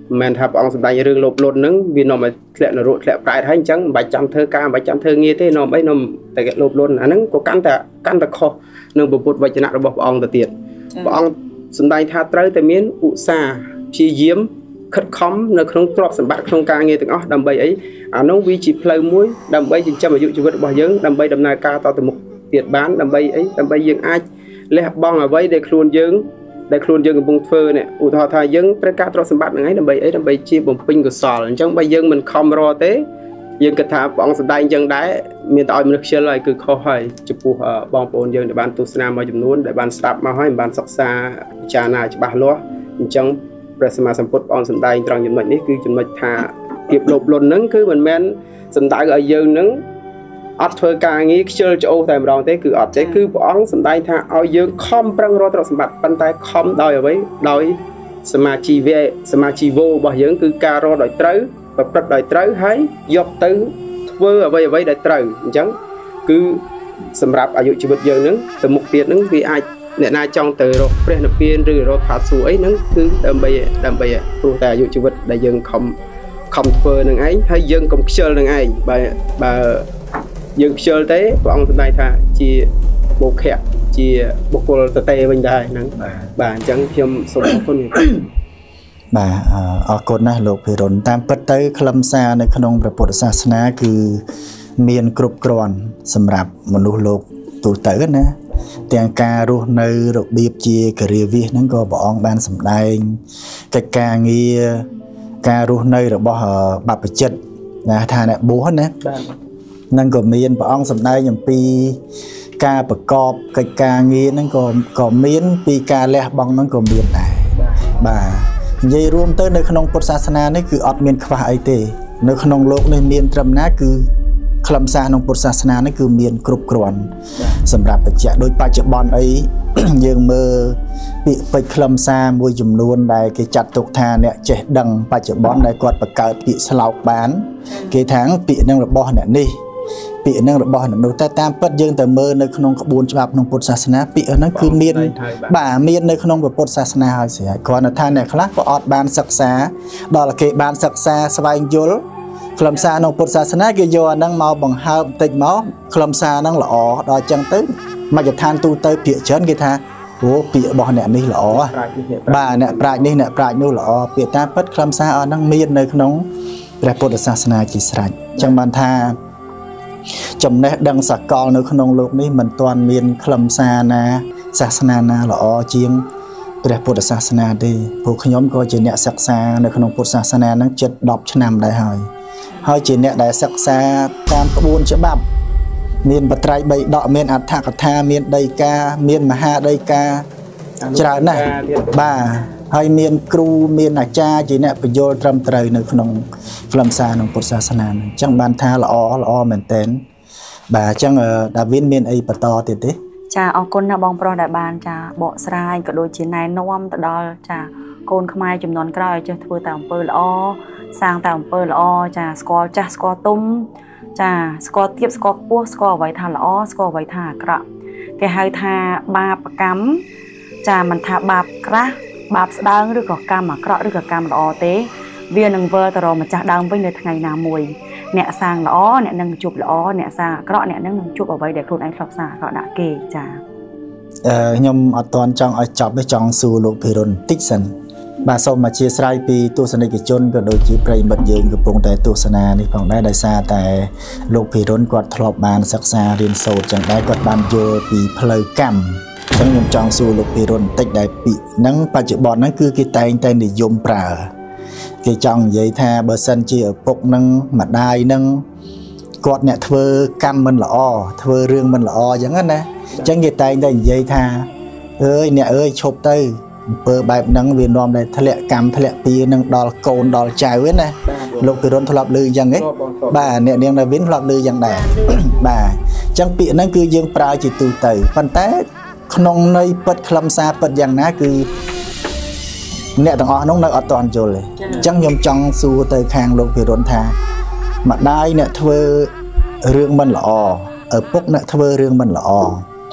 men thap ong sầm đai rương lộp lộn nứng vì nó mà lẹ nó rụt lẹ trái thấy chẳng bạch trăm thơ ca bạch trăm thơ nghe thế nó mấy nó tại cái lộp lộn anh nứng có căn ta căn ta kho nương bột bột vài chân nặng nó bọc ong ta tiền ong sầm đai tha tới tại miến u sa chi diếm khất khóm nó không trọt sầm bát không ca nghe từng ó đầm bay ấy à nó vi chỉ plei muối đầm bay chỉ trăm ví dụ chỉ vật bao dưỡng đầm bay đầm nai ca to từ một tiệt bán đầm bay ấy đầm bay dương ai lẹ bong ở vậy để luôn dưỡng để luôn dương bung phơ này u thọ thay dưỡng tất cả trọt sầm bát này đầm bay ấy đầm bay chi bùng pin của sò chẳng bay dương mình không ro thế dương kịch thả bong sầm đai chân đá miền tây mình chơi lại cứ khó hay chụp phù bong bồn dương để ban tu sna mà chụp nuôn để ban sạp mà hỏi ban sọc xa trà na chụp bát lúa chẳngประสมาสัมพุทธองสมได้ตรังจำนวนนี้คือจำนวนท่าเก็บหลบหล่นนั้นคือเหมือนแม่นสมได้ก็ยืนนั้นอัดเฟอร์การงี้เชื่อจะโอ้แต่เราแต่คืออัดแต่คือพระองค์สมได้ท่าเอายืนคอมปรังรอตรสมบัติปันไตคอมดอยเอาไว้ดอยสมาชีเวสมาชีโวบ่ยืนคือการรอดอยเต๋อแบบปรับดอยเต๋อให้ยกตื้อเวอเอาไว้เอาไว้ดอยเต๋อจังคือสำหรับอายุชีวิตยืนนั้นแต่มุกเตียนนั้นคือไอเนี่ยนายจ้องเตอรเปลี่ยนเปลี่ยนหรือรถผาสวยนั่นคือดำไปดำไปปลูกแต่อยู่ชีวิตได้ยังคอมคอมเฟอร์หนึ่งไอ้ให้ยังคอมเชอร์หนึ่งไอ้บ่บ่ยังเชอร์เต้พระองค์สมัยท่าจีโบกแขกจีโบกโกลเต้บันไดนั่นบ่จังเพียมสมคนบ่ออกกฎนะโลกพิรนตามปัตเตอร์คลำซาในขนมพระพุทธศาสนาคือเมียนกรุบกรอนสำหรับมนุษย์โลกตัวเต๋อนะแต่การรู้ในระเบียบจีกเรียวินั้นก็บอกองบานสำได้กิจการเงียการรู้ในระบบบัพจิตนะทานเนี่ยบัวนะนั่นก็มีนบอกองสำได้อย่างปีการประกอบกิจการเงียนั่นก็ก็มีนปีการแลกบองนั่นก็มีนได้บ่ายัยรวมเตอในขนมพุทธศาสนานี่คืออดมีนควาไอเตในขนมโลกในมีนตรำนะคือคลำซาในพุทธศาสนานี่คือเมียนกรุบกรอนสำหรับปัจจัยโดยปัจจุบันไอ้ยังเมื่อปีไปคลำซามวยจำนวนใดกิจัดตกทานเนี่ยเจดังปัจจุบันใดกอดประกาศปีสลาวบ้านกิทั้งปีนั่งระบอบเนี่ยนี่ปีนั่งระบอบเนี่ยดูแต่ตามปัจจัยแต่เมื่อในขนมขบวนฉบับในพุทธศาสนาปีนั้นคือเมียนบ่าเมียนในขนมพุทธศาสนาเสียก่อนท่านเนี่ยคลาก็อดบานศึกษาดอลเกบานศึกษาสบายยุลคลำซาในพุทธศาสนาเกี่ยวกับนั่งเมาบังฮับติดเมาคลำซานั่งหล่อดอยจังตึ้งมาจากทานตูเตยเปียเชิญกี่ท่าโอ้เปียบอกเนี่ยนี่หล่อบ่าเนี่ยปลายนี่เนี่ยปลายนู่นหล่อเปียตาพัดคลำซาเอานั่งเมียนในขนมพระพุทธศาสนาจิสระจังบันทาจำแนกดังสักกอในขนมโลกนี้มันตอนเมียนคลำซานาศาสนานาหล่อเจียงพระพุทธศาสนาดีผู้ขยมก็จะเนี่ยศึกษาในขนมพุทธศาสนานั่งเจ็ดดอกชนามได้หอยให้จีเนี่ยได้ศึกษาตามกระบวนฉบับเมียนปัตไตรใบดอกเมียนอัฏฐกถาเมียนใดกาเมียนมหาใดกาจรานะบ่าให้เมียนครูเมียนอาจารย์จีเนี่ยประโยชน์ตรำไตรในขนมกลำซาในพุทธศาสนาจังบานทาละอละอเหมือนเต้นบ่าจังดาวินเมียนไอปตอติดดิจ้าเอาคนนะบองโปรดบานจ้าเบาสลายก็โดยจีนายนวมตะดอจ้าคนขมายจำนวนกล้าจะทัวต่างเปิดละอสร้างต่างเปิดละอจ้าสกอจ้าสกอตุ้มจ้าสกอเทียบสกอปัวสกอไว้ทาละอสกอไว้ทากระแกให้ทาบาปกรรมจ้ามันทาบาปกระบาปดังหรือกับกรรมกระหรือกับกรรมละอเต้เวียนหนึ่งเวอร์ตลอดมันจะดังไปในทางนามวยเนี่ยสร้างละอเนี่ยนั่งจุบละอเนี่ยสร้างกระเนี่ยนั่งจุบเอาไว้เด็กทุนไอ้ครอบสากระดาเกจ้าเอ่อยมอัตอนจังไอจับไปจังสู่โลกพิรุณติกสันบาสมาเชียร์ไซปีตัวสนิทจนก็โดยจีปริบัดยืนกับปงแต่ตัวสนาในฝั่งได้ได้ซาแต่โลกพิรุณกอดทลบบานศักษาเรียนโซจังได้กอดบานโยปีเพลกรรมจังยมจังสู่โลกพิรุณติกได้ปีนั่งปัจจุบันนั่นคือกิแตงแต่นิยมปรากิจังยัยแทเบอร์ซันเชียร์ปกนั่งมาได้นั่งกอดเนี่ยเธอกรรมมันละอ้อเธอเรื่องมันละอ้ออย่างนั้นนะจังกิแตงได้ยัยแทเอ้ยเนี่ยเอ้ยชบเตยเปิดแบบนั่งเวียนรวมได้ทะเลกรรมทะเลปีนั่งดอลโกนดอลใจเว้นนะโลกพิรุณทลบลือยังไงบ่าเนี่ยเนียงได้วินทลบลือยังไงบ่าจังปีนั่นคือยังปลายจิตตูเตยปันแต่ขนมในเปิดคลำซาเปิดอย่างนั้นคือเนี่ยต่างอ๋อน้องในอัตตอนโจเลยจังยมจังสู่เตยแข่งโลกพิรุณทามาได้เนี่ยเธอเรื่องมันละอเออพวกเนี่ยเธอเรื่องมันละอ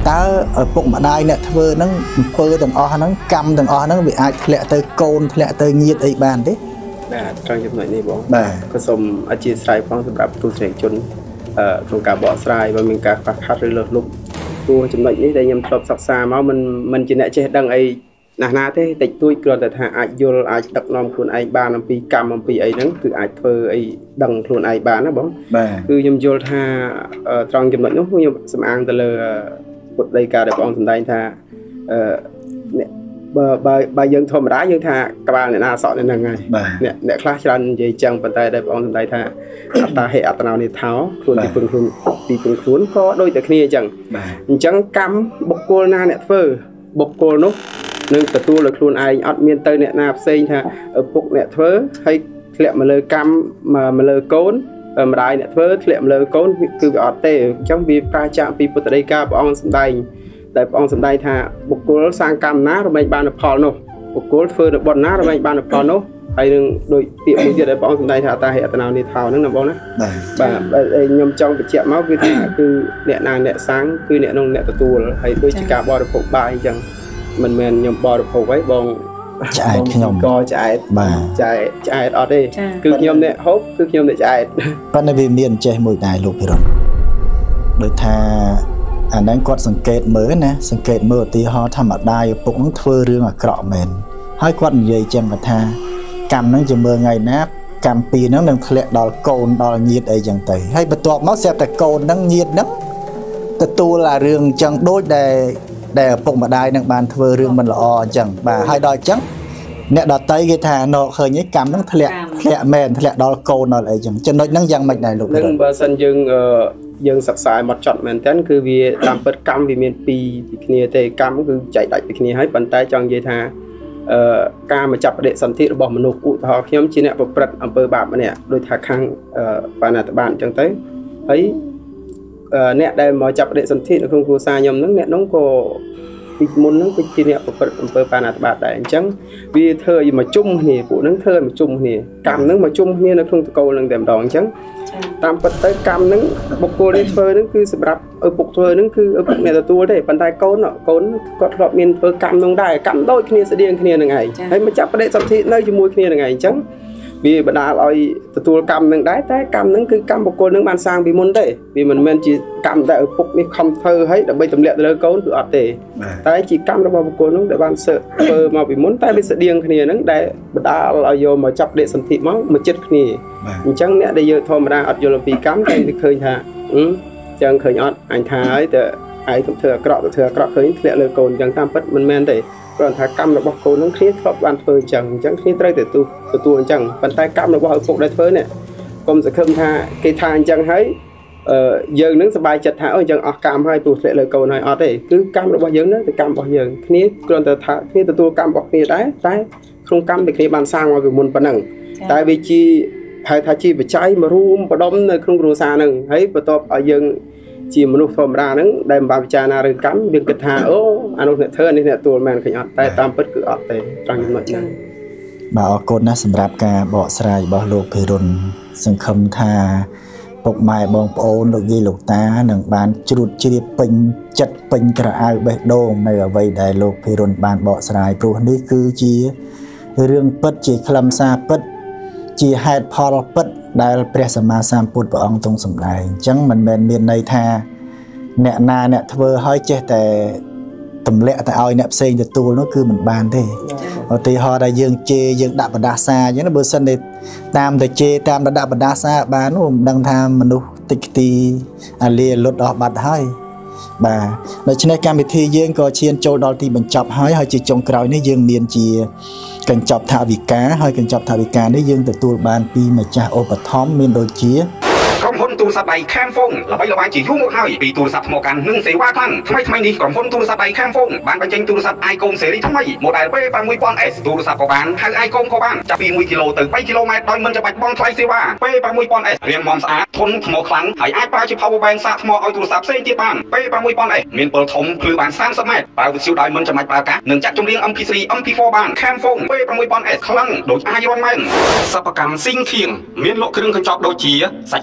តើឪពុកម្ដាយអ្នកធ្វើហ្នឹងអំពើទាំងអស់ហ្នឹងកម្មទាំងអស់ហ្នឹងវាអាចធ្លាក់ទៅកូនធ្លាក់ទៅញាតិអីបានទេបាទត្រង់ចំណុចនេះបងបាទក៏សូមអធិស្ឋានផងសម្រាប់ទស្សនិកជនអឺក្នុងការបកស្រាយបើមានការខ្វះខាតឬលើសលប់ព្រោះចំណុចនេះដែលខ្ញុំធ្លាប់សិក្សាមកមិនមិនជាអ្នកចេះដឹងអីណាស់ណាទេតិចតួចគ្រាន់តែថាអាចយល់អាចដឹកនាំខ្លួនឯងបានអំពីកម្មអំពីអីហ្នឹងគឺអាចធ្វើអីដឹងខ្លួនឯងបានណាបងបាទគឺខ្ញុំយល់ថាត្រង់ចំណុចនោះខ្ញុំសំអាងទៅលើពុទ្ធដីកាដែលបងសម្ដែងថាអឺបើបើបើយើងធម្មតាយើងថាក្បាលអ្នកណាសក់នៅហ្នឹងហើយអ្នកអ្នកខ្លះច្រើននិយាយចឹងប៉ុន្តែដែលបងសម្ដែងថាអត្តាហេអត្តនោនិថោខ្លួនទីពឹងខ្លួនទីពឹងខ្លួនក៏ដូចតែគ្នាអញ្ចឹងអញ្ចឹងកម្មបុគ្គលណាអ្នកធ្វើបុគ្គលនោះនឹងទទួលឲ្យខ្លួនឯងអត់មានទៅអ្នកណាផ្សេងថាឪពុកអ្នកធ្វើហើយធ្លាក់មកលើកម្មមកលើកូនម្ដាយអ្នកធ្វើធ្លាក់មកលើកូនគឺវាអត់ទេអញ្ចឹងវាប្រាចាកពីពុទ្ធដីកាព្រះអង្គសម្ដែងតែព្រះអង្គសម្ដែងថាបុគ្គលសាងកម្មណារមែងបានផលនោះបុគ្គលធ្វើនៅបុណ្យណារមែងបានផលនោះហើយនឹងដោយពាក្យមួយទៀតដែលព្រះអង្គសម្ដែងថាអត្តាហេអត្តនោនិថោហ្នឹងណាបងណាបាទខ្ញុំចង់បញ្ជាក់មកគឺថាគឺអ្នកណាអ្នកសាងគឺអ្នកនោះអ្នកទទួលហើយដូចជាការបរិភោគបាយអញ្ចឹងមិនមែនខ្ញុំបរិភោគអីបងឆ្អែតខ្ញុំក៏ឆ្អែតបាទឆ្អែតឆ្អែតអត់ទេគឺខ្ញុំអ្នកហូបគឺខ្ញុំអ្នកឆ្អែតប៉ុន្តែវាមានចេះមួយដែរលោកភិរុនដូចថាអាហ្នឹងគាត់សង្កេតមើលណាសង្កេតមើលឧទាហរណ៍ធម្មតាឪពុកហ្នឹងធ្វើរឿងអាក្រក់មែនហើយគាត់និយាយចឹងគាត់ថាកម្មហ្នឹងជាមើលថ្ងៃណាកម្មពីរហ្នឹងនឹងធ្លាក់ដល់កូនដល់ញាតិអីចឹងទៅហើយបន្ទាប់មកស្រាប់តែកូនហ្នឹងញាតិហ្នឹងទទួលអារឿងចឹងដូចដែលដែលឪពុកម្ដាយនឹងបានធ្វើរឿងមិនល្អអញ្ចឹងបាទហើយដល់អញ្ចឹងអ្នកដតីគេថាណកឃើញឯកម្មហ្នឹងធ្លាក់ធ្លាក់មែនធ្លាក់ដល់កូនដល់អីចឹងចំណុចហ្នឹងយ៉ាងម៉េចដែរលោកនឹងបើសិនយើងយើងសិក្សាមកចត់មែនតើគឺវាតាមពិតកម្មវាមានពីរពីគ្នាទេកម្មគឺចែកដាច់ពីគ្នាហើយប៉ុន្តែចង់និយាយថាអឺការមកចាប់បដិសន្ធិរបស់មនុស្សឧទាហរណ៍ខ្ញុំជាអ្នកប្រព្រឹត្តអំពើបាបម្នាក់ដោយថាខាងបាណាតបានអញ្ចឹងទៅហើយអ្នកដែលមកចាប់បដិសន្ធិនៅក្នុងគ្រួសារខ្ញុំហ្នឹងអ្នកនោះក៏ពីមុនហ្នឹងគឺជាអ្នកប្រព្រឹត្តអំពើបាណាតបាតដែរអញ្ចឹងវាធ្វើឲ្យមកជុំគ្នាពួកហ្នឹងធ្វើឲ្យមកជុំគ្នាកម្មហ្នឹងមកជុំគ្នានៅក្នុងតកូលហ្នឹងតែម្ដងអញ្ចឹងតាមពិតទៅកម្មហ្នឹងបុគ្គលនេះធ្វើហ្នឹងគឺសម្រាប់ឪពុកធ្វើហ្នឹងគឺឪពុកអ្នកទទួលទេប៉ុន្តែកូនកូនគាត់ធ្លាប់មានធ្វើកម្មហ្នឹងដែរកម្មដូចគ្នាស្តៀងគ្នានឹងឯងហើយមកចាប់បដិសន្ធិនៅជាមួយគ្នានឹងឯងអញ្ចឹងវាបណ្ដាលឲ្យទទួលកម្មនឹងដែរតែកម្មនឹងគឺកម្មបុគ្គលនឹងបានសាងពីមុនទេវាមិនមែនជាកម្មដែលឪពុកនេះខំធ្វើឲ្យដើម្បីទម្លាក់ទៅលើកូនគឺអត់ទេតែជាកម្មរបស់បុគ្គលនោះដែលបានធ្វើមកពីមុនតែវាស្តៀងគ្នានឹងដែលបណ្ដាលឲ្យយកមកចាប់បដិសន្ធិមកមកចិត្តគ្នាអញ្ចឹងអ្នកដែលយើងធម្មតាអត់យល់អំពីកម្មតែឃើញថាអឺចឹងឃើញអត់អញថាហើយតែឯងទៅធ្វើអាក្រក់ទៅធ្វើអាក្រក់ឃើញធ្លាក់លើកូនអញ្ចឹងតាមពិតមិនមែនទេព្រោះថាកម្មរបស់កូននឹងគ្នាធ្លាប់បានធ្វើអញ្ចឹងអញ្ចឹងគ្នាត្រូវតែទទួលអញ្ចឹងប៉ុន្តែកម្មរបស់ឪពុកដែលធ្វើនេះកុំសង្ឃឹមថាគេថាអញ្ចឹងហើយអឺយើងនឹងសប្បាយចិត្តថាអូអញ្ចឹងអស់កម្មហើយព្រោះធ្លាក់លើកូនហើយអត់ទេគឺកម្មរបស់យើងនឹងទៅកម្មរបស់យើងគ្នាគ្រាន់តែថាគ្នាទទួលកម្មរបស់គ្នាដែរតែក្នុងកម្មដែលគ្នាបានសាងមកពីមុនប៉ុណ្ណឹងតែវាជាហៅថាជាបច្ច័យមករួមបដុំនៅក្នុងគ្រួសារហ្នឹងហើយបន្ទាប់ឲ្យយើងជាមនុស្សធម្មតាហ្នឹងដែលមិនបានពិចារណារឿងកម្មយើងគិតថាអូអានោះអ្នកធ្វើអានេះអ្នកទួលមែនឃើញអត់តែតាមពិតគឺអត់ទេត្រង់ចំណុចហ្នឹងបាទអរគុណណាស់សម្រាប់ការបកស្រាយរបស់លោកភិរុនសង្ឃឹមថាពុកម៉ែបងប្អូនលោកយាយលោកតានឹងបានជ្រួតជ្រាបពេញចិត្តពេញក្រអៅបេះដូងនៅអ្វីដែលលោកភិរុនបានបកស្រាយព្រោះនេះគឺជារឿងពិតជាខ្លឹមសារពិតជាហេតុផលពិតដែលព្រះសម្មាសម្ពុទ្ធព្រះអង្គទ្រង់សម្ដែងអញ្ចឹងមិនមែនមានន័យថាអ្នកណាអ្នកធ្វើឲ្យចេះតែទម្លាក់ទៅឲ្យអ្នកផ្សេងទទួលនោះគឺមិនបានទេឧទាហរណ៍ដែលយើងជេរយើងដាក់បដាសាអញ្ចឹងបើសិនតែតាមតែជេរតាមតែដាក់បដាសាបាននោះមិនដឹងថាមនុស្សតិចទីអាលាលុតអស់បាត់ហើយបាទដូច្នេះកម្មវិធីយើងក៏ឈានចូលដល់ទីបញ្ចប់ហើយហើយជាចុងក្រោយនេះយើងមានជាកញ្ចប់ថវិកាហើយកញ្ចប់ថវិកានេះយើងទទួលបានពីម្ចាស់ឧបត្ថម្ភមានដូចជាក្រុមហ៊ុនទូរស័ព្ទដៃ Camphone ល្បីល្បាញជាយូរមកហើយពីទូរស័ព្ទថ្មកាន់និងសេវាខ្លាំងថ្មីថ្មីនេះក្រុមហ៊ុនទូរស័ព្ទដៃ Camphone បានបញ្ចេញទូរស័ព្ទ iCom ស៊េរីថ្មី model ពី five thousand S ទូរស័ព្ទក៏បានហៅ iCom ក៏បានចាប់ពីoneគីឡូទៅthreeគីឡូម៉ែត្រដោយមិនចាំបាច់បង់ថ្លៃសេវា ពី five thousand S រាងមាំស្អាតធន់ថ្មខ្លាំងហើយអាចប្រើជា power bank សាកថ្មឲ្យទូរស័ព្ទផ្សេងទៀតបាន ពី five thousand S មានពិលធំភ្លឺបានthirtyម៉ែត្រប្រើវិទ្យុដោយមិនចាំបាច់ប្រើកាសនិងចាក់ចម្រៀង M P three M P four បាន Camphone ពី five thousand S ខ្លាំងដូច Iron Man សិប្បកម្មស៊ីងធៀងមានលក់គ្រឿងកញ្ចប់ដូចជាសាច់គោងៀត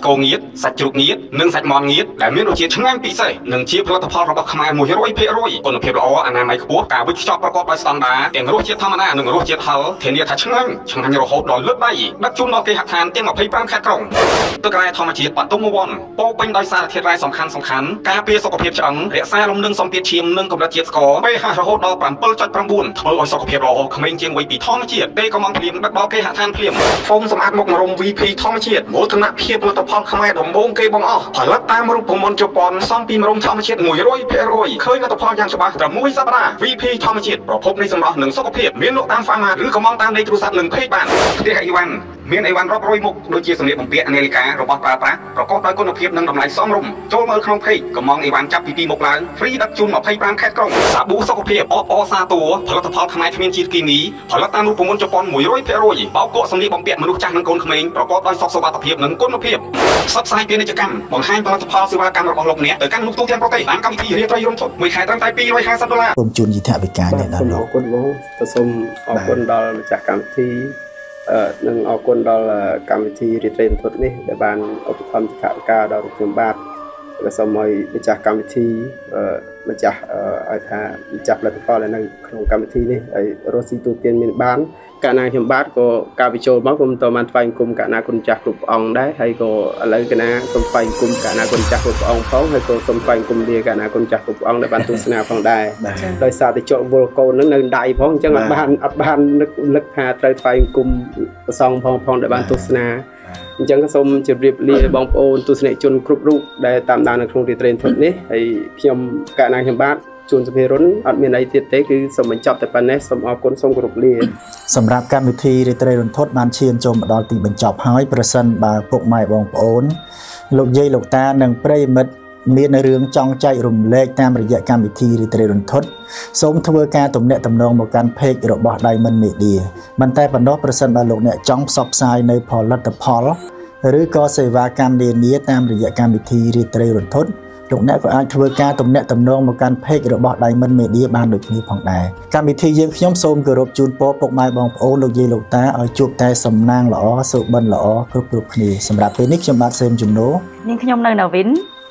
សាច់ជ្រូកងៀតនិងសាច់មាន់ងៀតដែលមានរសជាតិឆ្ងាញ់ពិសេសនិងជាផលិតផលរបស់ខ្មែរ មួយរយភាគរយ គុណភាពល្អអនាម័យខ្ពស់ការវេចខ្ចប់ប្រកបដោយស្តង់ដារទាំងរសជាតិធម្មតានិងរសជាតិហឹរធានាថាឆ្ងាញ់ឆ្ងាញ់រហូតដល់លើកដៃដឹកជូនដល់គេហដ្ឋានទាំងម្ភៃប្រាំខេត្តក្រុងទឹករ៉ែធម្មជាតិបាត់ទុំវ័នពោពេញដោយសារធាតុរ៉ែសំខាន់សំខាន់ការពារសុខភាពឆ្អឹងរក្សាលំនឹងសម្ពាធឈាមនិងកម្រិតជាតិស្ករ pH រហូតដល់ bảy phẩy chín ធ្វើឲ្យសុខភាពល្អក្មេងជាងវ័យពីធម្មជាតិពេលកំងភ្លៀងដឹកដល់គេហដ្ឋានភ្លៀងហ្វូមសម្អាតមុខមរំ វី ភី ធម្មជាតិមោទនភាពផលិតផលខ្មែរដំបូងគេបងអស់ផលិតតាមរូបមន្តជប៉ុនសំពីមរំធម្មជាតិ មួយរយភាគរយ ឃើញលទ្ធផលយ៉ាងច្បាស់ត្រឹមមួយសប្តាហ៍ វី ភី ធម្មជាតិប្រភពនៃសម្រស់និងសុខភាពមានលក់តាមហ្វាម៉ាឬកំងតាមលេខទូរស័ព្ទនិងเพจបានផ្ទះអីវ៉ាន់មានអីវ៉ាន់រាប់រយមុខដូចជាសម្លៀកបំពាក់នាឡិការបស់ប្រើប្រាស់ប្រកបដោយគុណភាពនិងតម្លៃសមរម្យចូលមើលក្នុងเพจកំងអីវ៉ាន់ចាប់ពីពីមុខឡើងហ្វ្រីដឹកជូន ម្ភៃប្រាំ ខេត្តក្រុងសាប៊ូសុខភាពអបអសាតួផលិតផលខ្មែរគ្មានជាតិគីមីផលិតតាមរូបមន្តជប៉ុន មួយរយភាគរយ បោកគក់សម្លៀកបំពាក់មនុស្សចាស់និងកូនក្មេងប្រកបដោយសុខសុវត្ថិភាពនិងគុណភាពផ្សព្វផ្សាយពាណិជ្ជកម្មបង្ហាញផលិតផលសេវាកម្មរបស់លោកអ្នកទៅកាន់លោកទូទាំងប្រទេសតាមកម្មវិធីរៀបរយរំជុតមួយខែត្រឹមតែ ពីររយហាសិប ដុល្លារសូមជូនយីថវិកាអ្នកដល់លោកអរគុណបងសូមអរគុណដល់ម្ចាស់កម្មវិធីអឺនិងអរគុណដល់កម្មវិធីរៀបរៀងធុតនេះដែលបានឧបត្ថម្ភថវិកាដល់ខ្ញុំបាទក៏សូមឲ្យម្ចាស់កម្មវិធីអឺម្ចាស់ឲ្យថាម្ចាស់ផលិតផលនៅក្នុងកម្មវិធីនេះឲ្យរស់ស៊ីទូទានមានបានកាលណាខ្ញុំបាទក៏ការបញ្ចូលមកខ្ញុំតបានថ្វាយគុំកាលណាគុណចាស់គ្រប់អង្គដែរហើយក៏ឥឡូវកាលណាសូមថ្វាយគុំកាលណាគុណចាស់គ្រប់អង្គផងហើយក៏សូមថ្វាយគុំលាកាលណាគុណចាស់គ្រប់អង្គដែលបានទស្សនាផងដែរដោយសារតែជាប់វល់កូននឹងនៅដៃផងអញ្ចឹងអត់បានអត់បាននឹកលឹកថាត្រូវថ្វាយគុំប្រសងផងផងដែលបានទស្សនាអញ្ចឹងសូមជម្រាបលាបងប្អូនទស្សនិកជនគ្រប់រូបដែលតាមដាននៅក្នុងរីត្រេនធុតនេះហើយខ្ញុំកាលណាខ្ញុំបាទជួនសុភីរុនអត់មានអីទៀតទេគឺសូមបញ្ចប់តែប៉ុណ្ណេះសូមអរគុណសូមគោរពលាសម្រាប់កម្មវិធីរីត្រេនធុតបានឈានចូលមកដល់ទីបញ្ចប់ហើយប្រសិនបើពុកម៉ែបងប្អូនលោកយាយលោកតានិងប្រិយមិត្តមានរឿងចង់ចែករំលែកតាមរយៈកម្មវិធីរីត្រេនធុតសូមធ្វើការទំនាក់ទំនងមកកាន់ page របស់ Diamond Media មិនតែប៉ុណ្ណោះប្រសិនបើលោកអ្នកចង់ផ្សព្វផ្សាយនៅផលិតផលឬក៏សេវាកម្មនានាតាមរយៈកម្មវិធីរីត្រេនធុតលោកអ្នកក៏អាចធ្វើការទំនាក់ទំនងមកកាន់ page របស់ Diamond Media បានដូចគ្នាផងដែរកម្មវិធីយើងខ្ញុំសូមគោរពជូនពរពុកម៉ែបងប្អូនលោកយាយលោកតាឲ្យជួបតែសំណាងល្អសុបិនល្អគ្រប់គ្រប់គ្នាសម្រាប់ពេលនេះខ្ញុំបាទសេមជំនោនាងខ្ញុំនៅណាវិន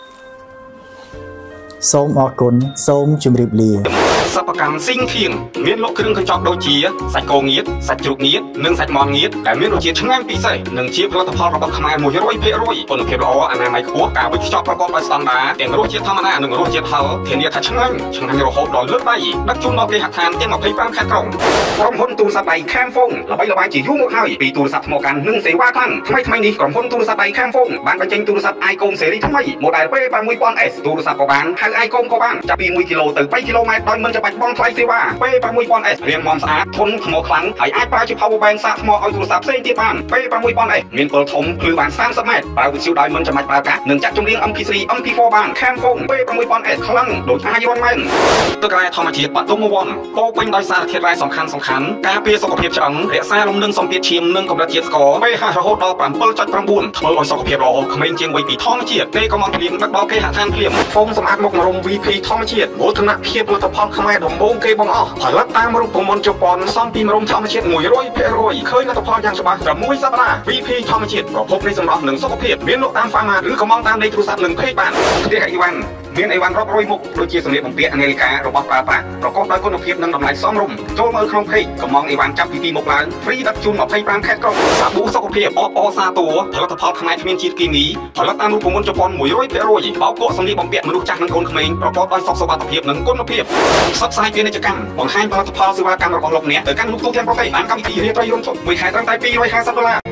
សូមអរគុណសូមជម្រាបលាសិប្បកម្មស៊ីងធៀងមានលក់គ្រឿងកញ្ចប់ដូចជាសាច់គោងៀតសាច់ជ្រូកងៀតនិងសាច់មាន់ងៀតដែលមានរសជាតិឆ្ងាញ់ពិសេសនិងជាផលិតផលរបស់ខ្មែរ មួយរយភាគរយ គុណភាពល្អអនាម័យខ្ពស់ការវេចខ្ចប់ប្រកបដោយស្តង់ដារទាំងរសជាតិធម្មតានិងរសជាតិហឹរធានាថាឆ្ងាញ់ឆ្ងាញ់រហូតដល់លើកដៃដឹកជូនដល់គេហដ្ឋានទាំង ម្ភៃប្រាំ ខេត្តក្រុងក្រុមហ៊ុនទូរស័ព្ទដៃខាងហ្វុងល្បីល្បាញជាយូរមកហើយពីទូរស័ព្ទថ្មកាន់និងសេវាកម្មថ្មីថ្មីនេះក្រុមហ៊ុនទូរស័ព្ទដៃខាងហ្វុងបានបញ្ចេញទូរស័ព្ទ iCom ស៊េរីថ្មី model ពេ ប្រាំមួយពាន់ អេស ទូរស័ព្ទក៏បានហៅ iCom ក៏បានចាប់ពីមួយគីឡូទៅបីគីឡូម៉ែត្រដោយមិនចាំបាច់បង់ថ្លៃសេវាពេ ប្រាំមួយពាន់ អេស រាងមាំស្អាតធន់ថ្មខ្លាំងហើយអាចប្រើជា power bank សាកថ្មឲ្យទូរស័ព្ទផ្សេងទៀតបានពេ ប្រាំមួយពាន់ អេស មានពលធំភ្លឺបាន សាមសិប ម៉ែត្រប្រើវិទ្យុដោយមិនចាំបាច់ប្រើកាសនិងចាក់ចម្រៀង em pê three em pê four បានខាងហ្វុងពេ ប្រាំមួយពាន់ អេស ខ្លាំងដូចអាចរត់មែនទឹករ៉ែធម្មជាតិបាត់ទុំវ័នពោពេញដោយសារធាតុរ៉ែសំខាន់សំខាន់ការពារសុខភាពឆ្អឹងរក្សាលំនឹងសម្ពាធឈាមនិងកម្រិតជាតិស្ករ pH រហូតដល់ bảy phẩy chín ធ្វើឲ្យសុខភាពល្អក្មេងជាងវ័យពីធម្មជាតិពេលកំងភ្លៀងដឹកដល់គេហដ្ឋានភ្លៀងហ្វូមសម្អាតមុខមរំ វី ភី ធម្មជាតិមោទនភាពផលិតផលខ្មែរដំបូងគេបងអស់ផលិតតាមរូបមន្តជប៉ុនសំពីមរំធម្មជាតិ មួយរយភាគរយ ឃើញលទ្ធផលយ៉ាងច្បាស់ត្រឹមមួយសប្តាហ៍ វី ភី ធម្មជាតិប្រភពនៃសម្រស់និងសុខភាពមានលក់តាមហ្វាម៉ាឬកំងតាមលេខទូរស័ព្ទនិងเพจបានផ្ទះអីវ៉ាន់មានអីវ៉ាន់រាប់រយមុខដូចជាសម្លៀកបំពាក់នាឡិការបស់ប្រើប្រាស់ប្រកបដោយគុណភាពនិងតម្លៃសមរម្យចូលមើលក្នុងเพจកំងអីវ៉ាន់ចាប់ពីពីមុខឡើងហ្វ្រីដឹកជូន ម្ភៃប្រាំ ខេត្តក្រុងសាប៊ូសុខភាពអបអសាតួផលិតផលខ្មែរគ្មានជាតិគីមីផលិតតាមរូបមន្តជប៉ុន មួយរយភាគរយ បោកគក់សម្លៀកបំពាក់មនុស្សចាស់និងកូនក្មេងប្រកបដោយសុខសុវត្ថិភាពនិងគុណភាពផ្សព្វផ្សាយពាណិជ្ជកម្មបង្ហាញផលិតផលសេវាកម្មរបស់លោកអ្នកទៅកាន់លោកទូទាំងប្រទេសតាមកម្មវិធីរៀបរយរំជុតមួយខែត្រឹមតែ ពីររយហាសិប ដុល្លារ